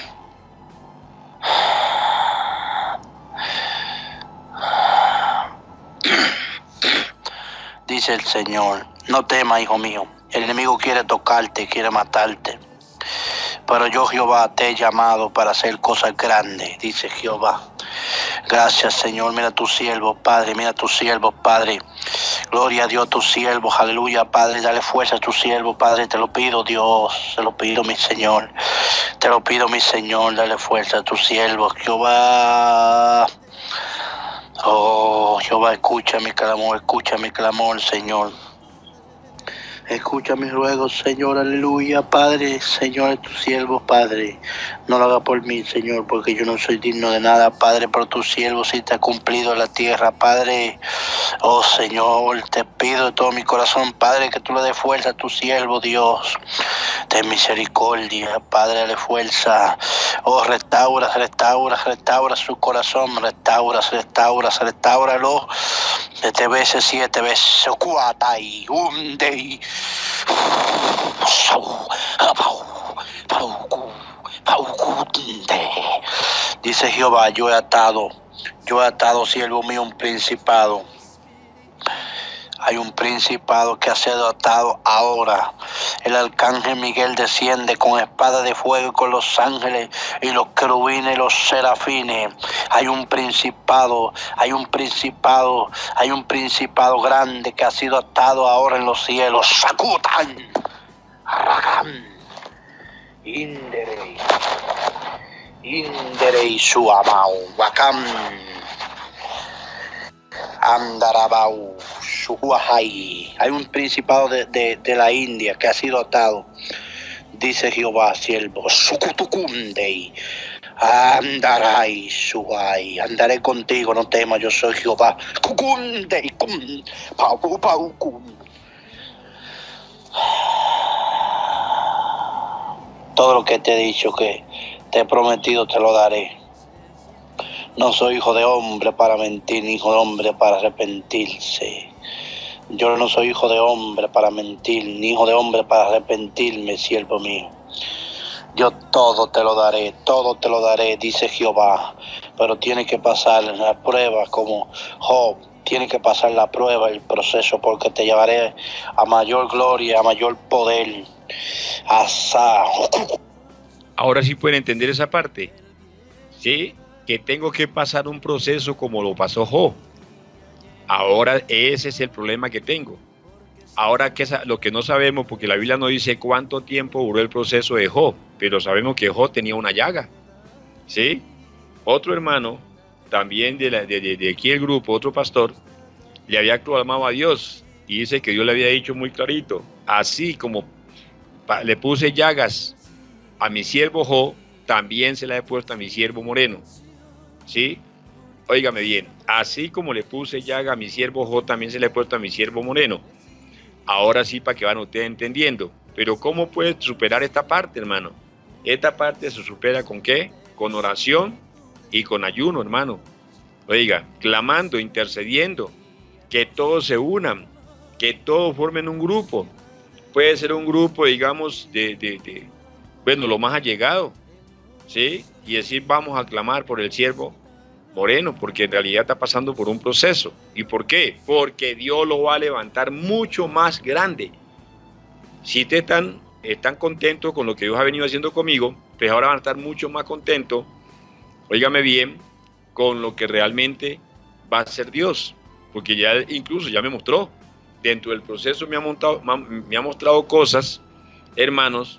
Dice el Señor, no temas, hijo mío, el enemigo quiere tocarte, quiere matarte, pero yo, Jehová, te he llamado para hacer cosas grandes, dice Jehová. Gracias, Señor. Mira a tu siervo, Padre. Mira a tu siervo, Padre. Gloria a Dios, tu siervo. Aleluya, Padre. Dale fuerza a tu siervo, Padre. Te lo pido, Dios. Te lo pido, mi Señor. Te lo pido, mi Señor. Dale fuerza a tu siervo, Jehová. Oh, Jehová, escucha mi clamor. Escucha mi clamor, Señor. Escucha mis ruegos, Señor, aleluya, Padre, Señor, tu siervo, Padre, no lo haga por mí, Señor, porque yo no soy digno de nada, Padre, pero tu siervo sí te ha cumplido en la tierra, Padre. Oh, Señor, te pido de todo mi corazón, Padre, que tú le des fuerza a tu siervo, Dios, ten misericordia, Padre, dale fuerza. Oh, restaura, restaura, restaura su corazón, restaura, restaura, restauralo. Siete veces, siete veces, cuata y hunde y dice Jehová, yo he atado, yo he atado, siervo mío, un principado. Hay un principado que ha sido atado ahora. El arcángel Miguel desciende con espada de fuego y con los ángeles y los querubines y los serafines. Hay un principado, hay un principado, hay un principado grande que ha sido atado ahora en los cielos. Sakutan, Aragam, Indere, Indere y Suamau, Wakam, Andarabau, Suhuahai. Hay un principado de, de, de la India que ha sido atado. Dice Jehová, siervo, Sukutukundei, Andarai, Suhai. Andaré contigo, no temas, yo soy Jehová. Kukundei, kum, pau, pau, kum. Todo lo que te he dicho, que te he prometido, te lo daré. No soy hijo de hombre para mentir, ni hijo de hombre para arrepentirse. Yo no soy hijo de hombre para mentir, ni hijo de hombre para arrepentirme, siervo mío. Yo todo te lo daré, todo te lo daré, dice Jehová. Pero tiene que pasar la prueba como Job. Tiene que pasar la prueba, el proceso, porque te llevaré a mayor gloria, a mayor poder. Asá. Ahora sí pueden entender esa parte, ¿sí? Que tengo que pasar un proceso como lo pasó Job. Ahora ese es el problema que tengo. Ahora que lo que no sabemos, porque la Biblia no dice cuánto tiempo duró el proceso de Job, pero sabemos que Job tenía una llaga, ¿sí? Otro hermano, también de, la, de, de, de aquí el grupo, otro pastor, le había clamado a Dios y dice que Dios le había dicho muy clarito, así como pa, le puse llagas a mi siervo Job, también se la he puesto a mi siervo Moreno, ¿sí? Óigame bien, así como le puse llaga a mi siervo Job, también se le he puesto a mi siervo Moreno. Ahora sí, para que van ustedes entendiendo. Pero ¿cómo puedes superar esta parte, hermano? Esta parte se supera ¿con qué? Con oración y con ayuno, hermano. Oiga, clamando, intercediendo, que todos se unan, que todos formen un grupo. Puede ser un grupo, digamos, de, de, de bueno, lo más allegado, ¿sí? Y decir, vamos a clamar por el siervo Moreno, porque en realidad está pasando por un proceso. ¿Y por qué? Porque Dios lo va a levantar mucho más grande. Si ustedes están, están contentos con lo que Dios ha venido haciendo conmigo, pues ahora van a estar mucho más contentos, óigame bien, con lo que realmente va a ser Dios. Porque ya incluso ya me mostró, dentro del proceso me ha, montado, me ha mostrado cosas, hermanos,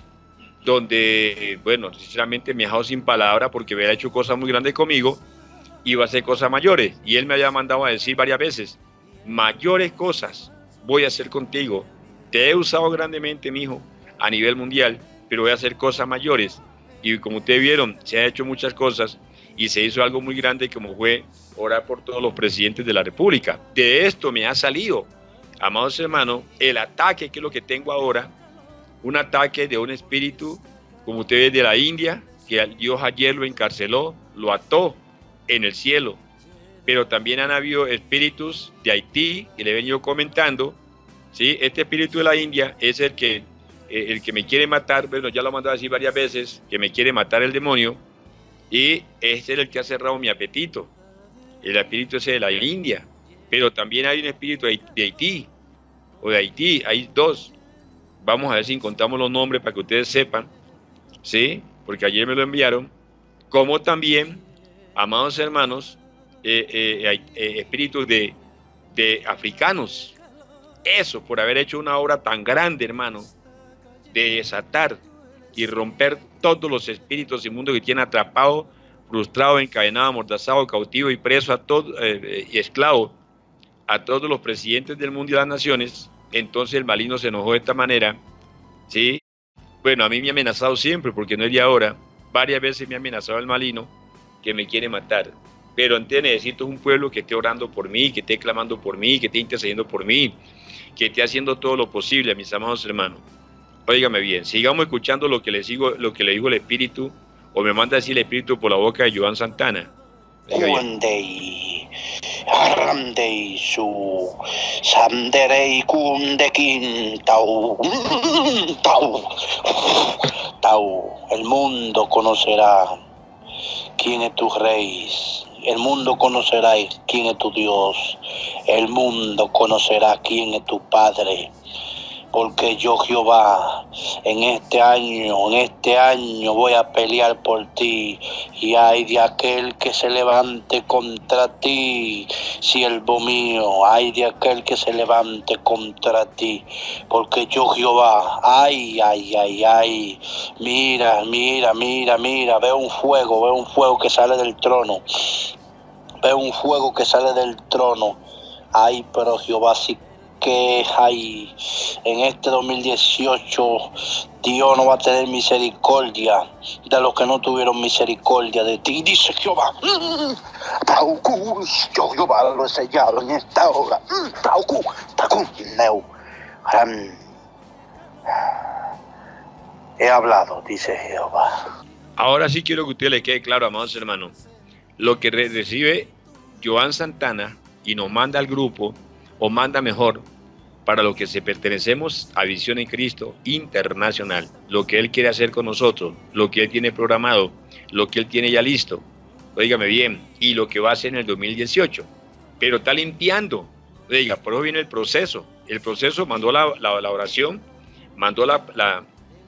donde, bueno, sinceramente me ha dejado sin palabra porque había hecho cosas muy grandes conmigo, iba a hacer cosas mayores, y él me había mandado a decir varias veces, mayores cosas voy a hacer contigo. Te he usado grandemente, mi hijo, a nivel mundial, pero voy a hacer cosas mayores. Y como ustedes vieron, se han hecho muchas cosas y se hizo algo muy grande como fue orar por todos los presidentes de la República. De esto me ha salido, amados hermanos, el ataque que es lo que tengo ahora, un ataque de un espíritu, como ustedes de la India, que Dios ayer lo encarceló, lo ató en el cielo. Pero también han habido espíritus de Haití, que le he venido comentando, ¿sí? Este espíritu de la India es el que, eh, el que me quiere matar, bueno, ya lo he mandado a decir varias veces, que me quiere matar el demonio, y ese es el que ha cerrado mi apetito, el espíritu ese de la India. Pero también hay un espíritu de Haití, o de Haití, hay dos. Vamos a ver si encontramos los nombres para que ustedes sepan, ¿sí? Porque ayer me lo enviaron, como también, amados hermanos, eh, eh, hay eh, espíritus de, de africanos. Eso, por haber hecho una obra tan grande, hermano, de desatar y romper todos los espíritus inmundos que tienen atrapado, frustrado, encadenado, amordazado, cautivo y preso a todos, eh, y esclavo a todos los presidentes del mundo y las naciones. Entonces el maligno se enojó de esta manera, ¿sí? Bueno, a mí me ha amenazado siempre, porque no es de ahora. Varias veces me ha amenazado el maligno que me quiere matar. Pero antes necesito un pueblo que esté orando por mí, que esté clamando por mí, que esté intercediendo por mí, que esté haciendo todo lo posible, mis amados hermanos. Óigame bien, sigamos escuchando lo que le sigo, lo que le dijo el Espíritu, o me manda a decir el Espíritu por la boca de Joan Santana. Cuandei, Arandei su, Sanderei Kundekin, Tau, Tau, Tau, el mundo conocerá quién es tu rey, el mundo conocerá quién es tu Dios, el mundo conocerá quién es tu Padre. Porque yo, Jehová, en este año, en este año voy a pelear por ti. Y ay de aquel que se levante contra ti, siervo mío, ay de aquel que se levante contra ti. Porque yo, Jehová, ay, ay, ay, ay, mira, mira, mira, mira, veo un fuego, veo un fuego que sale del trono. Veo un fuego que sale del trono. Ay, pero Jehová, sí que hay en este dos mil dieciocho, Dios no va a tener misericordia de los que no tuvieron misericordia de ti, dice Jehová. Yo, Jehová, lo he sellado en esta hora. He hablado, dice Jehová. Ahora sí quiero que a usted le quede claro, amados hermanos, lo que recibe Joan Santana y nos manda al grupo, o manda mejor, para lo que se pertenecemos a Visión en Cristo Internacional, lo que Él quiere hacer con nosotros, lo que Él tiene programado, lo que Él tiene ya listo, óigame bien, y lo que va a hacer en el dos mil dieciocho, pero está limpiando, oiga, por eso viene el proceso, el proceso mandó la, la, la oración, mandó la, la,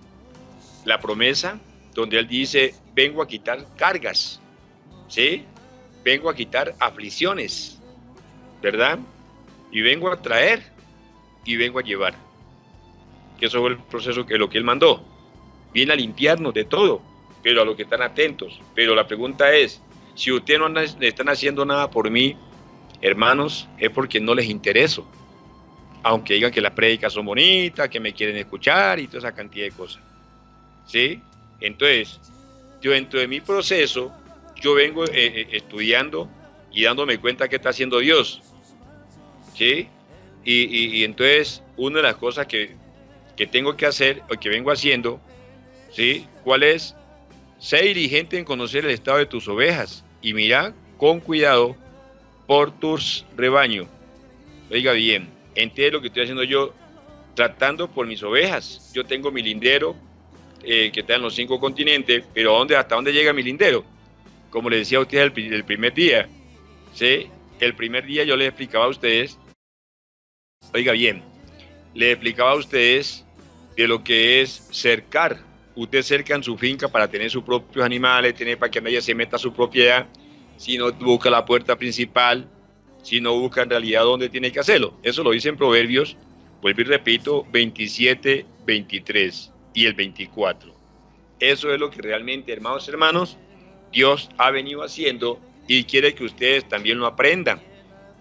la promesa, donde Él dice, vengo a quitar cargas, ¿sí? Vengo a quitar aflicciones, ¿verdad? Y vengo a traer y vengo a llevar. Que eso fue el proceso que lo que Él mandó. Viene a limpiarnos de todo, pero a los que están atentos. Pero la pregunta es, si ustedes no le están haciendo nada por mí, hermanos, es porque no les intereso. Aunque digan que las prédicas son bonitas, que me quieren escuchar y toda esa cantidad de cosas. ¿Sí? Entonces, yo dentro de mi proceso, yo vengo eh, eh, estudiando y dándome cuenta que está haciendo Dios. ¿Sí? Y, y, y entonces una de las cosas que, que tengo que hacer o que vengo haciendo, ¿sí? ¿Cuál es? Sé diligente en conocer el estado de tus ovejas y mira con cuidado por tus rebaños. Oiga bien, entiende lo que estoy haciendo yo, tratando por mis ovejas. Yo tengo mi lindero eh, que está en los cinco continentes, pero ¿dónde, ¿hasta dónde llega mi lindero? Como les decía a ustedes el, el primer día, ¿sí? El primer día yo les explicaba a ustedes, oiga bien, les explicaba a ustedes de lo que es cercar. Usted cerca en su finca para tener sus propios animales, tener para que nadie se meta a su propiedad, si no busca la puerta principal, si no busca en realidad dónde tiene que hacerlo. Eso lo dice en Proverbios, vuelvo y repito, veintisiete, veintitrés y el veinticuatro. Eso es lo que realmente, hermanos y hermanos, Dios ha venido haciendo y quiere que ustedes también lo aprendan.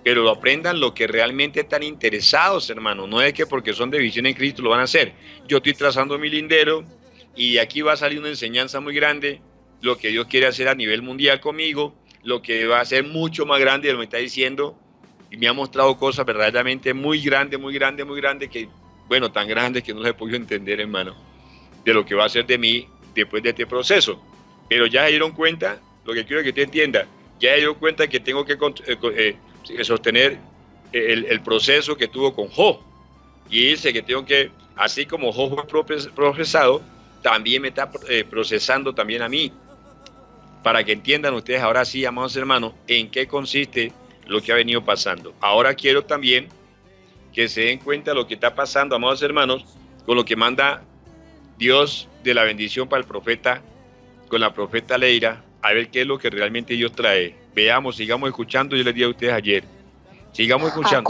pero lo aprendan lo que realmente están interesados, hermano. No es que porque son de visión en Cristo lo van a hacer. Yo estoy trazando mi lindero y de aquí va a salir una enseñanza muy grande, lo que Dios quiere hacer a nivel mundial conmigo, lo que va a ser mucho más grande de lo que me está diciendo, y me ha mostrado cosas verdaderamente muy grandes, muy grandes, muy grandes, que, bueno, tan grandes que no las he podido entender, hermano, de lo que va a hacer de mí después de este proceso. Pero ya se dieron cuenta, lo que quiero que usted entienda, ya se dieron cuenta que tengo que eh, eh, sostener el, el proceso que tuvo con Job, y dice que tengo que, así como Job fue procesado, también me está eh, procesando también a mí, para que entiendan ustedes ahora sí, amados hermanos, en qué consiste lo que ha venido pasando. Ahora quiero también que se den cuenta de lo que está pasando, amados hermanos, con lo que manda Dios de la bendición para el profeta, con la profeta Leira, a ver qué es lo que realmente Dios trae. Veamos, sigamos escuchando, yo les dije a ustedes ayer. Sigamos escuchando.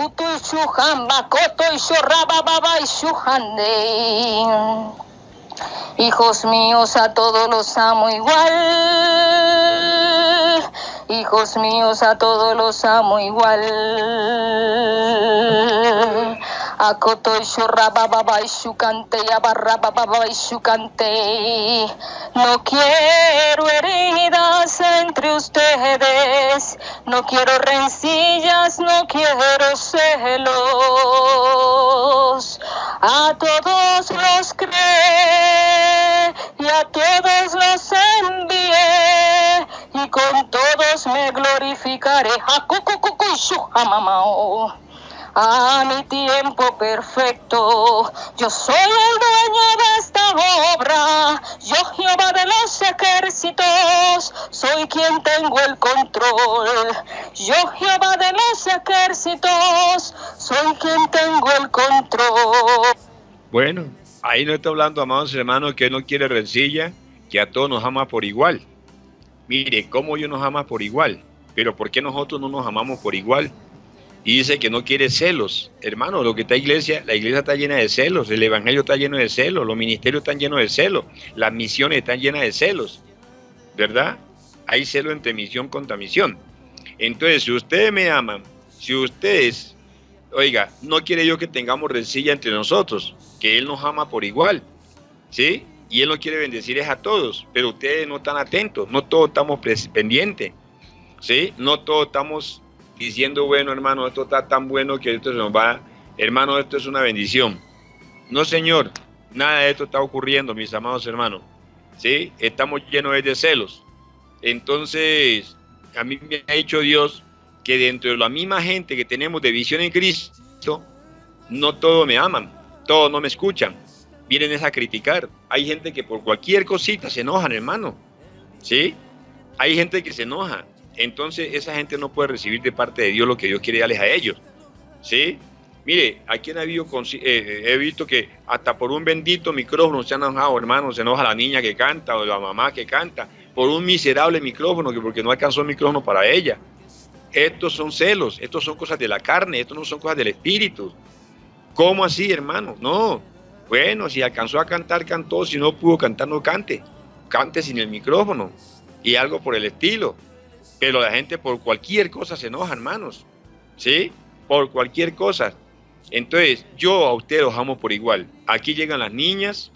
Hijos míos, a todos los amo igual. Hijos míos, a todos los amo igual. Akoto shurababa shukante yabarababa shukante. No quiero heridas entre ustedes, no quiero rencillas, no quiero celos. A todos los creé y a todos los envié, y con todos me glorificaré. A mi tiempo perfecto, yo soy el dueño de esta obra, yo Jehová de los ejércitos, soy quien tengo el control. Yo Jehová de los ejércitos, soy quien tengo el control. Bueno, ahí no está hablando, amados hermanos, que Él no quiere rencilla, que a todos nos ama por igual. Mire, cómo Dios nos ama por igual, pero ¿por qué nosotros no nos amamos por igual? Y dice que no quiere celos. Hermano, lo que está iglesia, la iglesia está llena de celos, el evangelio está lleno de celos, los ministerios están llenos de celos, las misiones están llenas de celos, ¿verdad? Hay celo entre misión contra misión. Entonces, si ustedes me aman, si ustedes, oiga, no quiere Dios que tengamos rencilla entre nosotros, que Él nos ama por igual, ¿sí? Y Él nos quiere bendecir es a todos, pero ustedes no están atentos, no todos estamos pendientes, ¿sí? No todos estamos diciendo, bueno, hermano, esto está tan bueno que esto se nos va, hermano, esto es una bendición. No, señor, nada de esto está ocurriendo, mis amados hermanos, ¿sí? Estamos llenos de celos. Entonces, a mí me ha dicho Dios que dentro de la misma gente que tenemos de visión en Cristo, no todos me aman, todos no me escuchan, vienen a criticar. Hay gente que por cualquier cosita se enojan, hermano, ¿sí? Hay gente que se enoja. Entonces esa gente no puede recibir de parte de Dios lo que Dios quiere darles a ellos, ¿sí? Mire, aquí en habido, eh, he visto que hasta por un bendito micrófono se han enojado, hermano, se enoja la niña que canta o la mamá que canta, por un miserable micrófono, que porque no alcanzó el micrófono para ella. Estos son celos, estos son cosas de la carne, estos no son cosas del espíritu. ¿Cómo así, hermano? No, bueno, si alcanzó a cantar, cantó, si no pudo cantar, no cante, cante sin el micrófono y algo por el estilo. Pero la gente por cualquier cosa se enoja, hermanos, ¿sí? Por cualquier cosa. Entonces, yo a ustedes los amo por igual. Aquí llegan las niñas,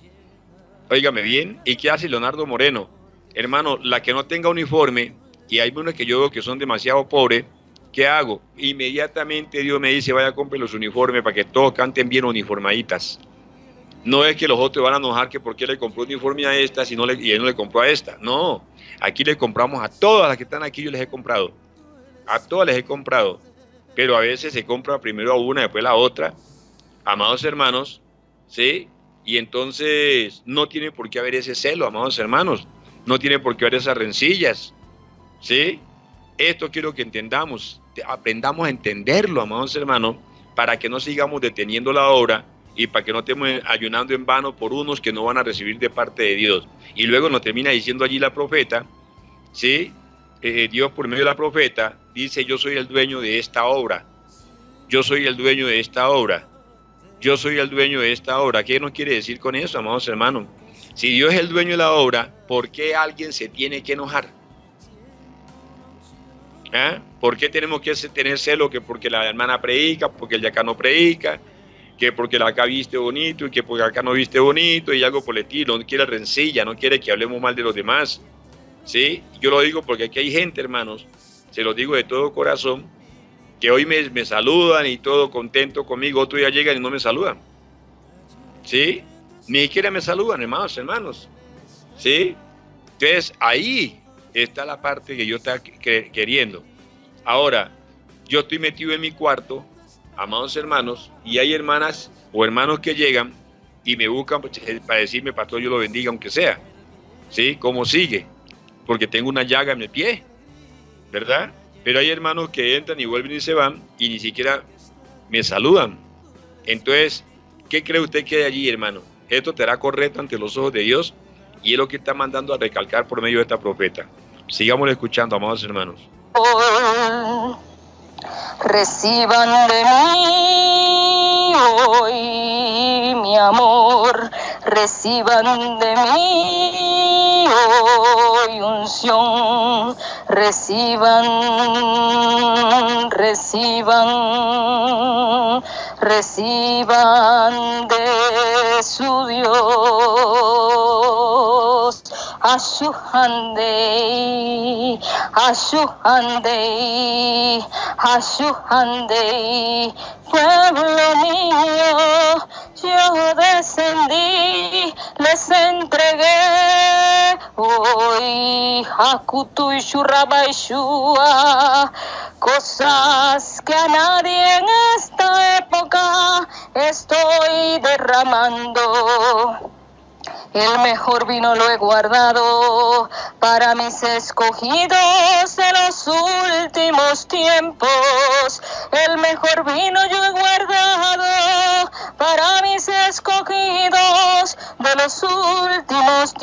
óigame bien, ¿y qué hace Leonardo Moreno? Hermano, la que no tenga uniforme, y hay unos que yo veo que son demasiado pobres, ¿qué hago? Inmediatamente Dios me dice, vaya a comprar los uniformes para que todos canten bien uniformaditas. No es que los otros van a enojar que por qué le compró uniforme a esta si no le, y él no le compró a esta. No, aquí le compramos a todas las que están aquí, yo les he comprado. A todas les he comprado. Pero a veces se compra primero a una, después a la otra. Amados hermanos, ¿sí? Y entonces no tiene por qué haber ese celo, amados hermanos. No tiene por qué haber esas rencillas, ¿sí? Esto quiero que entendamos, aprendamos a entenderlo, amados hermanos, para que no sigamos deteniendo la obra y para que no estemos ayunando en vano por unos que no van a recibir de parte de Dios. Y luego nos termina diciendo allí la profeta, ¿sí? Eh, Dios por medio de la profeta dice, yo soy el dueño de esta obra, yo soy el dueño de esta obra, yo soy el dueño de esta obra. ¿Qué nos quiere decir con eso, amados hermanos? Si Dios es el dueño de la obra, ¿por qué alguien se tiene que enojar? ¿Ah? ¿Por qué tenemos que tener celo? Que porque la hermana predica, porque el de acá no predica, que porque la acá viste bonito y que porque acá no viste bonito y algo por el estilo. No quiere rencilla, no quiere que hablemos mal de los demás. ¿Sí? Yo lo digo porque aquí hay gente, hermanos, se los digo de todo corazón, que hoy me, me saludan y todo contento conmigo, otro día llegan y no me saludan. ¿Sí? Ni siquiera me saludan, hermanos, hermanos. ¿Sí? Entonces, ahí está la parte que yo estaba queriendo. Ahora, yo estoy metido en mi cuarto, amados hermanos, y hay hermanas o hermanos que llegan y me buscan para decirme, pastor, yo lo bendiga, aunque sea. ¿Sí? ¿Cómo sigue? Porque tengo una llaga en el pie, ¿verdad? Pero hay hermanos que entran y vuelven y se van y ni siquiera me saludan. Entonces, ¿qué cree usted que hay allí, hermano? Esto te hará correcto ante los ojos de Dios y es lo que está mandando a recalcar por medio de esta profeta. Sigamos escuchando, amados hermanos. Reciban de mí hoy mi amor, reciban de mí hoy unción, reciban, reciban, reciban de su Dios. Ashuhandei, Ashuhandei, Ashuhandei, pueblo mío, yo descendí, les entregué hoy Hakutu y Shuraba y Shua, cosas que a nadie en esta época estoy derramando. El mejor vino lo he guardado para mis escogidos de los últimos tiempos. El mejor vino yo he guardado para mis escogidos de los últimos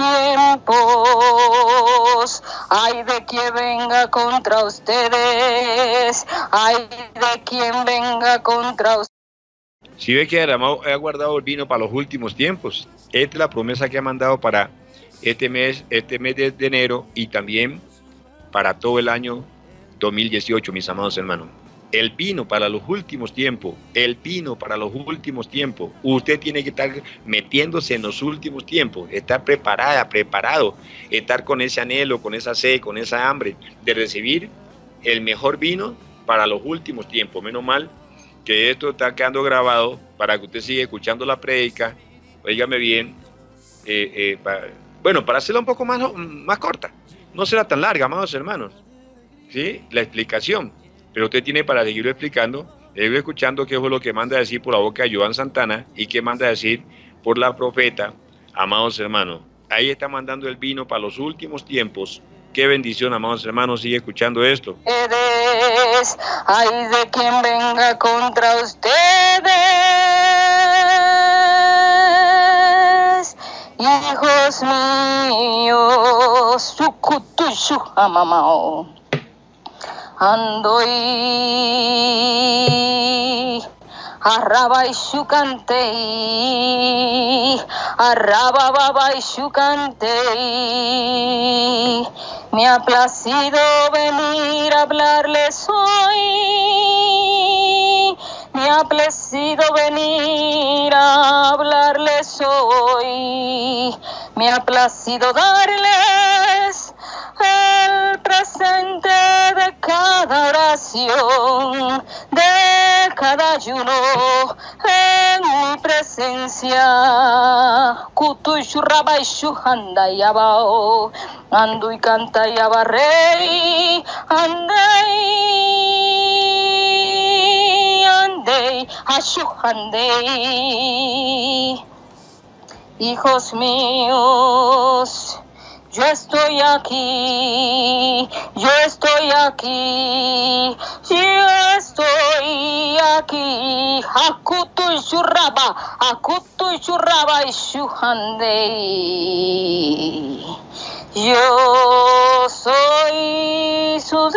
tiempos. Ay de quien venga contra ustedes, ay de quien venga contra ustedes. Si ve que ha guardado el vino para los últimos tiempos, esta es la promesa que ha mandado para este mes, este mes de enero y también para todo el año dos mil dieciocho, mis amados hermanos. El vino para los últimos tiempos, el vino para los últimos tiempos. Usted tiene que estar metiéndose en los últimos tiempos, estar preparada, preparado, estar con ese anhelo, con esa sed, con esa hambre de recibir el mejor vino para los últimos tiempos. Menos mal que esto está quedando grabado para que usted siga escuchando la prédica. Óigame bien, eh, eh, para, bueno, para hacerla un poco más, más corta, no será tan larga, amados hermanos, ¿sí? La explicación, pero usted tiene para seguirlo explicando, seguirlo escuchando qué es lo que manda a decir por la boca de Joan Santana y qué manda a decir por la profeta, amados hermanos. Ahí está mandando el vino para los últimos tiempos. Qué bendición, amados hermanos, sigue escuchando esto. Ay de quien venga contra ustedes, hijos míos, sukutushu amamao, ando y arraba y shucantei, arraba baba y shucantei. Me ha placido venir a hablarles hoy, me ha placido venir a hablarles hoy, me ha placido darles el presente de cada oración, de cada ayuno en mi presencia. Kutu y shurraba y shuhanda y abao, ando y canta y abarrei, andei, andei, ashuhandei. Hijos míos, yo estoy aquí, yo estoy aquí, yo estoy aquí. Hakutu y shurraba, hakutu y shurraba y shuhandei. Yo soy su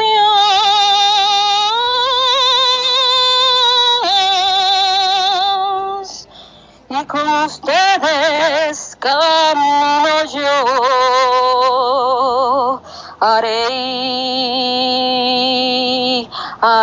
Dios y con ustedes camino yo. haré,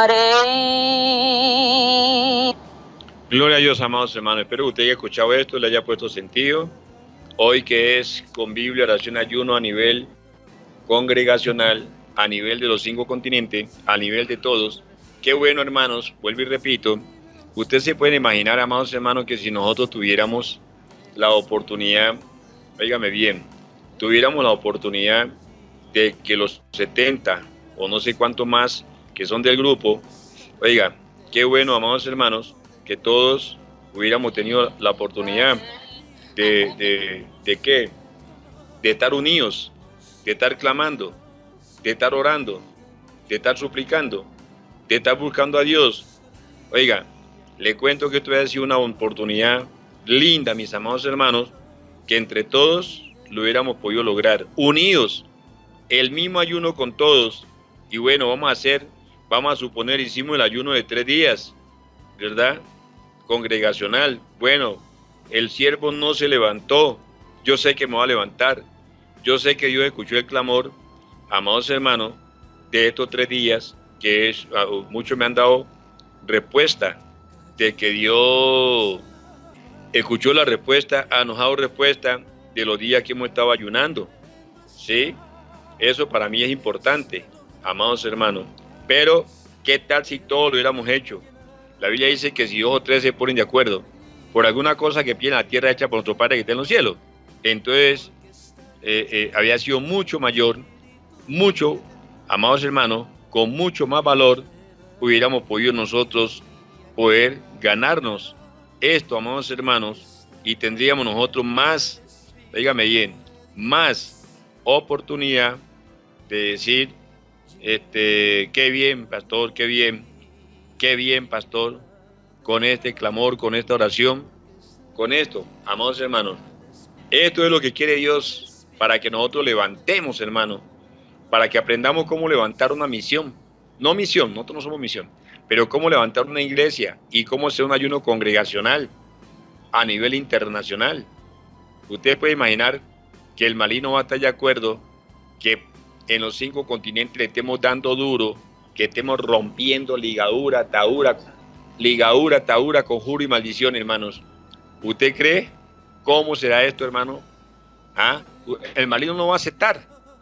haré. Gloria a Dios, amados hermanos. Espero que usted haya escuchado esto, le haya puesto sentido. Hoy que es con Biblia, oración, ayuno a nivel congregacional, a nivel de los cinco continentes, a nivel de todos. Qué bueno, hermanos, vuelvo y repito, usted se puede imaginar, amados hermanos, que si nosotros tuviéramos la oportunidad, óigame bien, tuviéramos la oportunidad de que los setenta o no sé cuánto más que son del grupo, oiga, qué bueno, amados hermanos, que todos hubiéramos tenido la oportunidad de, de, de qué, de estar unidos, de estar clamando, de estar orando, de estar suplicando, de estar buscando a Dios. Oiga, le cuento que esto ha sido una oportunidad linda, mis amados hermanos, que entre todos lo hubiéramos podido lograr, unidos, el mismo ayuno con todos. Y bueno, vamos a hacer, vamos a suponer, hicimos el ayuno de tres días, ¿verdad? Congregacional. Bueno, el siervo no se levantó, yo sé que me va a levantar, yo sé que Dios escuchó el clamor, amados hermanos, de estos tres días, que es, muchos me han dado respuesta, de que Dios escuchó la respuesta, ha nos dado respuesta de los días que hemos estado ayunando, ¿sí? Eso para mí es importante, amados hermanos, pero ¿qué tal si todos lo hubiéramos hecho? La Biblia dice que si dos o tres se ponen de acuerdo por alguna cosa que pide en la tierra hecha por nuestro Padre que está en los cielos, entonces eh, eh, había sido mucho mayor, mucho, amados hermanos, con mucho más valor, hubiéramos podido nosotros poder ganarnos esto, amados hermanos, y tendríamos nosotros más, dígame bien, más oportunidad de decir, este, qué bien, pastor, qué bien, qué bien, pastor, con este clamor, con esta oración, con esto, amados hermanos. Esto es lo que quiere Dios para que nosotros levantemos, hermanos, para que aprendamos cómo levantar una misión. No misión, nosotros no somos misión, pero cómo levantar una iglesia y cómo hacer un ayuno congregacional a nivel internacional. Ustedes pueden imaginar que el maligno va a estar de acuerdo que en los cinco continentes le estemos dando duro, que estemos rompiendo ligadura, atadura, ligadura, atadura, conjuro y maldición, hermanos. ¿Usted cree cómo será esto, hermano? ¿Ah? El maligno no va a aceptar.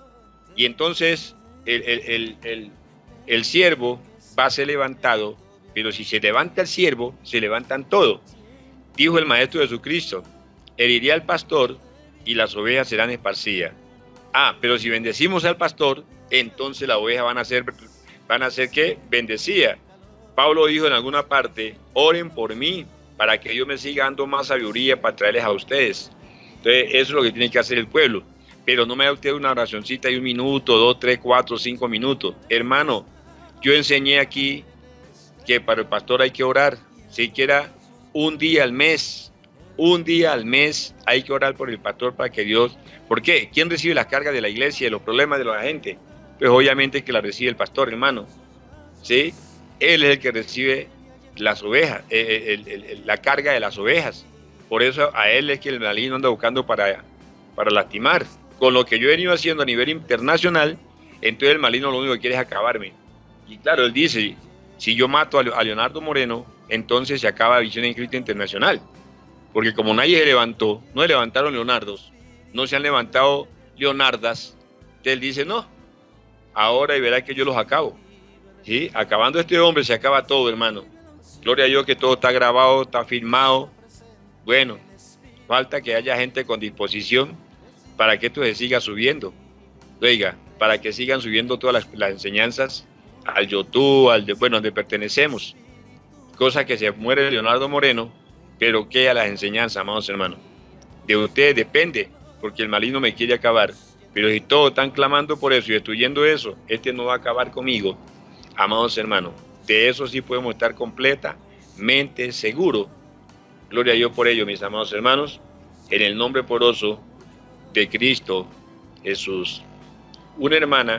Y entonces el, el, el, el, el siervo va a ser levantado, pero si se levanta el siervo, se levantan todos. Dijo el Maestro Jesucristo, heriré al pastor y las ovejas serán esparcidas. Ah, pero si bendecimos al pastor, entonces las ovejas van a ser, van a ser ¿qué? Bendecidas. Pablo dijo en alguna parte, oren por mí, para que Dios me siga dando más sabiduría para traerles a ustedes. Entonces, eso es lo que tiene que hacer el pueblo. Pero no me da usted una oracioncita de un minuto, dos, tres, cuatro, cinco minutos. Hermano, yo enseñé aquí que para el pastor hay que orar, siquiera un día al mes, un día al mes hay que orar por el pastor para que Dios... ¿Por qué? ¿Quién recibe las cargas de la iglesia y los problemas de la gente? Pues obviamente que la recibe el pastor, hermano. ¿Sí? Él es el que recibe las ovejas, el, el, el, la carga de las ovejas. Por eso a él es que el maligno anda buscando para, para lastimar. Con lo que yo he venido haciendo a nivel internacional, entonces el maligno lo único que quiere es acabarme. Y claro, él dice, si yo mato a Leonardo Moreno, entonces se acaba Visión en Cristo Internacional. Porque como nadie se levantó, no se levantaron Leonardos, no se han levantado Leonardas, entonces él dice, no, ahora y verá que yo los acabo. ¿Sí? Acabando este hombre se acaba todo, hermano. Gloria a Dios que todo está grabado, está filmado. Bueno, falta que haya gente con disposición para que esto se siga subiendo. Oiga, para que sigan subiendo todas las, las enseñanzas al YouTube, al de, bueno, donde pertenecemos. Cosa que se muere Leonardo Moreno, pero que a las enseñanzas, amados hermanos. De ustedes depende, porque el maligno me quiere acabar. Pero si todos están clamando por eso y destruyendo eso, este no va a acabar conmigo. Amados hermanos, de eso sí podemos estar completamente seguros. Gloria a Dios por ello, mis amados hermanos, en el nombre poderoso de Cristo Jesús. Una hermana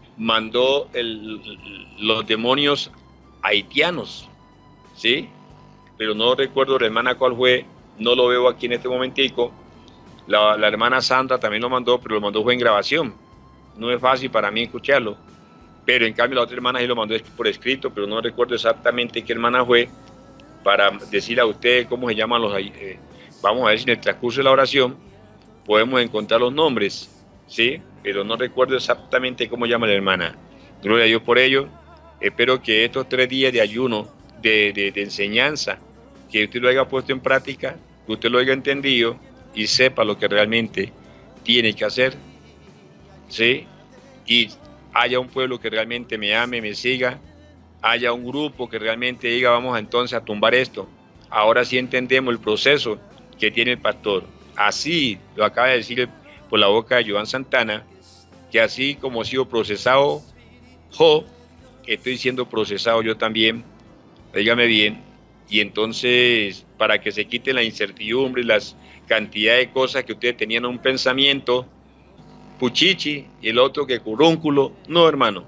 mandó el, los demonios haitianos, ¿sí? Pero no recuerdo la hermana cuál fue, no lo veo aquí en este momentico. La, la hermana Sandra también lo mandó, pero lo mandó fue en grabación. no es fácil para mí escucharlo, pero en cambio la otra hermana sí lo mandó por escrito, pero no recuerdo exactamente qué hermana fue, para decirle a usted cómo se llaman los... Eh, vamos a ver si en el transcurso de la oración podemos encontrar los nombres, ¿sí? Pero no recuerdo exactamente cómo llama la hermana. Gloria a Dios por ello. Espero que estos tres días de ayuno, de, de, de enseñanza, que usted lo haya puesto en práctica, que usted lo haya entendido y sepa lo que realmente tiene que hacer, ¿sí? Y haya un pueblo que realmente me ame, me siga, haya un grupo que realmente diga, vamos entonces a tumbar esto. Ahora sí entendemos el proceso que tiene el pastor. Así lo acaba de decir por la boca de Joan Santana, que así como he sido procesado yo, estoy siendo procesado yo también, dígame bien, y entonces para que se quite la incertidumbre y las cantidades de cosas que ustedes tenían un pensamiento, puchichi, y el otro que curúnculo, no hermano,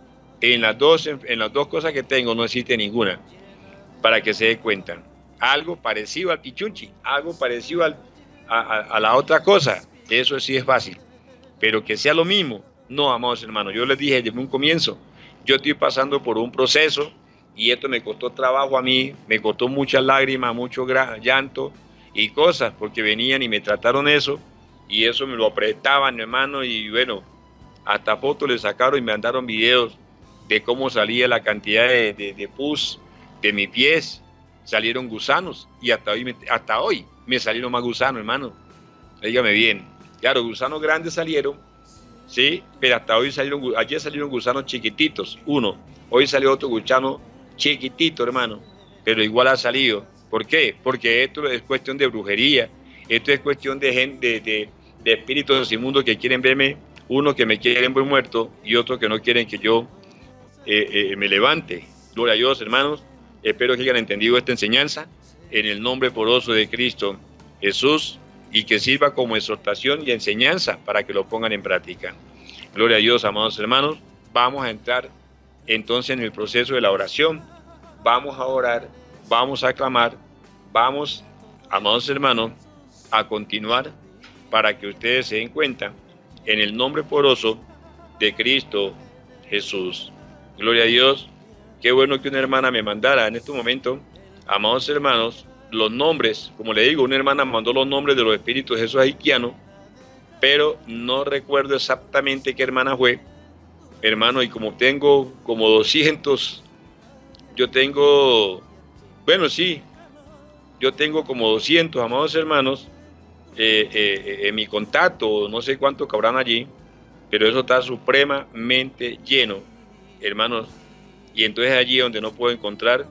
en las dos, en las dos cosas que tengo no existe ninguna, para que se dé cuenta. Algo parecido al pichunchi, algo parecido al, a, a, a la otra cosa, eso sí es fácil, pero que sea lo mismo, no, amados hermanos. Yo les dije desde un comienzo, yo estoy pasando por un proceso y esto me costó trabajo a mí, me costó muchas lágrimas, mucho llanto y cosas, porque venían y me trataron eso, y eso me lo apretaban, hermano, y bueno, hasta fotos le sacaron y me mandaron videos de cómo salía la cantidad de, de, de pus de mis pies, salieron gusanos, y hasta hoy, me, hasta hoy me salieron más gusanos, hermano, dígame bien, claro, gusanos grandes salieron, sí, pero hasta hoy salieron, ayer salieron gusanos chiquititos, uno, hoy salió otro gusano chiquitito, hermano, pero igual ha salido. ¿Por qué? Porque esto es cuestión de brujería, esto es cuestión de gente, de, de, de espíritus inmundos que quieren verme, uno que me quieren ver muerto y otro que no quieren que yo eh, eh, me levante. Gloria a Dios, hermanos, espero que hayan entendido esta enseñanza en el nombre poderoso de Cristo Jesús, y que sirva como exhortación y enseñanza para que lo pongan en práctica. Gloria a Dios, amados hermanos. Vamos a entrar entonces en el proceso de la oración. Vamos a orar, vamos a clamar, vamos, amados hermanos, a continuar para que ustedes se den cuenta en el nombre poderoso de Cristo Jesús. Gloria a Dios. Qué bueno que una hermana me mandara en este momento, amados hermanos, los nombres. Como le digo, una hermana mandó los nombres de los espíritus de Jesús haitianos, pero no recuerdo exactamente qué hermana fue, hermano, y como tengo como doscientos, yo tengo, bueno, sí, yo tengo como doscientos, amados hermanos, eh, eh, en mi contacto, no sé cuánto cabrán allí, pero eso está supremamente lleno, hermanos, y entonces allí donde no puedo encontrar,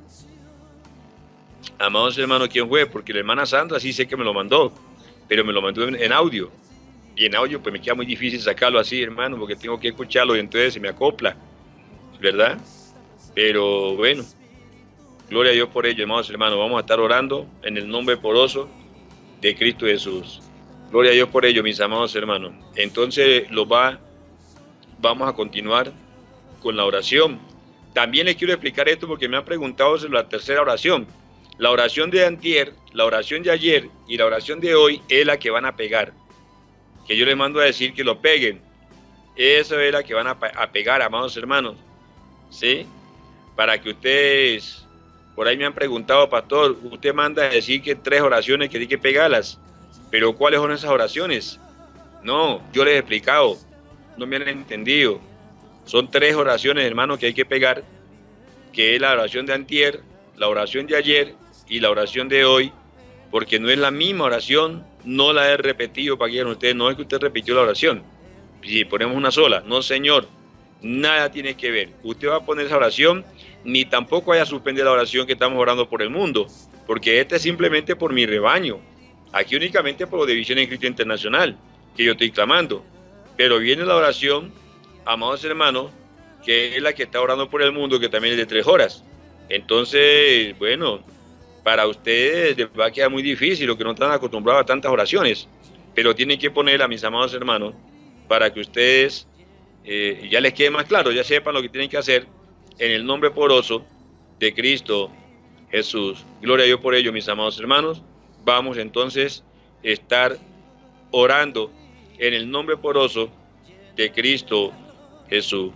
amados hermanos, ¿quién fue? Porque la hermana Sandra sí sé que me lo mandó, pero me lo mandó en, en audio. Y en audio pues me queda muy difícil sacarlo así, hermano, porque tengo que escucharlo y entonces se me acopla, ¿verdad? Pero bueno, gloria a Dios por ello, hermanos hermanos. Vamos a estar orando en el nombre poderoso de Cristo Jesús. Gloria a Dios por ello, mis amados hermanos. Entonces lo va, vamos a continuar con la oración. También les quiero explicar esto porque me han preguntado sobre la tercera oración. La oración de antier, la oración de ayer y la oración de hoy es la que van a pegar. Que yo les mando a decir que lo peguen. Esa es la que van a, a pegar, amados hermanos. ¿Sí? Para que ustedes, por ahí me han preguntado, pastor, usted manda a decir que tres oraciones que hay que pegarlas. Pero ¿cuáles son esas oraciones? No, yo les he explicado. No me han entendido. Son tres oraciones, hermanos, que hay que pegar. Que es la oración de antier, la oración de ayer y la oración de hoy, porque no es la misma oración, no la he repetido para que digan ustedes, no es que usted repitió la oración, si ponemos una sola, no señor, nada tiene que ver, usted va a poner esa oración, ni tampoco vaya a suspender la oración que estamos orando por el mundo, porque esta es simplemente por mi rebaño, aquí únicamente por lo de Visión en Cristo Internacional, que yo estoy clamando, pero viene la oración, amados hermanos, que es la que está orando por el mundo, que también es de tres horas. Entonces, bueno, para ustedes les va a quedar muy difícil, lo que no están acostumbrados a tantas oraciones, pero tienen que poner a mis amados hermanos para que ustedes eh, ya les quede más claro, ya sepan lo que tienen que hacer en el nombre poderoso de Cristo Jesús. Gloria a Dios por ello, mis amados hermanos. Vamos entonces a estar orando en el nombre poderoso de Cristo Jesús.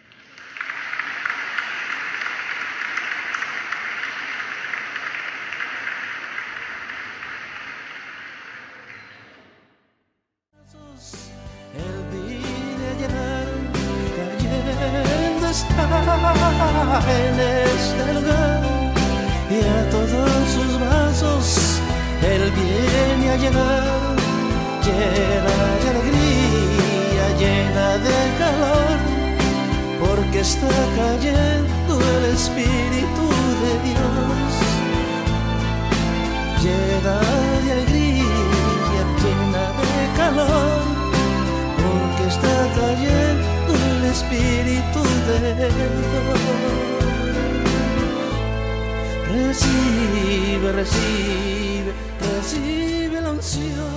Él viene a llenar, cayendo está en este lugar, y a todos sus vasos Él viene a llenar, llena de alegría, llena de calor, porque está cayendo el Espíritu de Dios, llena de alegría, llena de calor, porque está cayendo el Espíritu de Dios. Recibe, recibe, recibe la unción.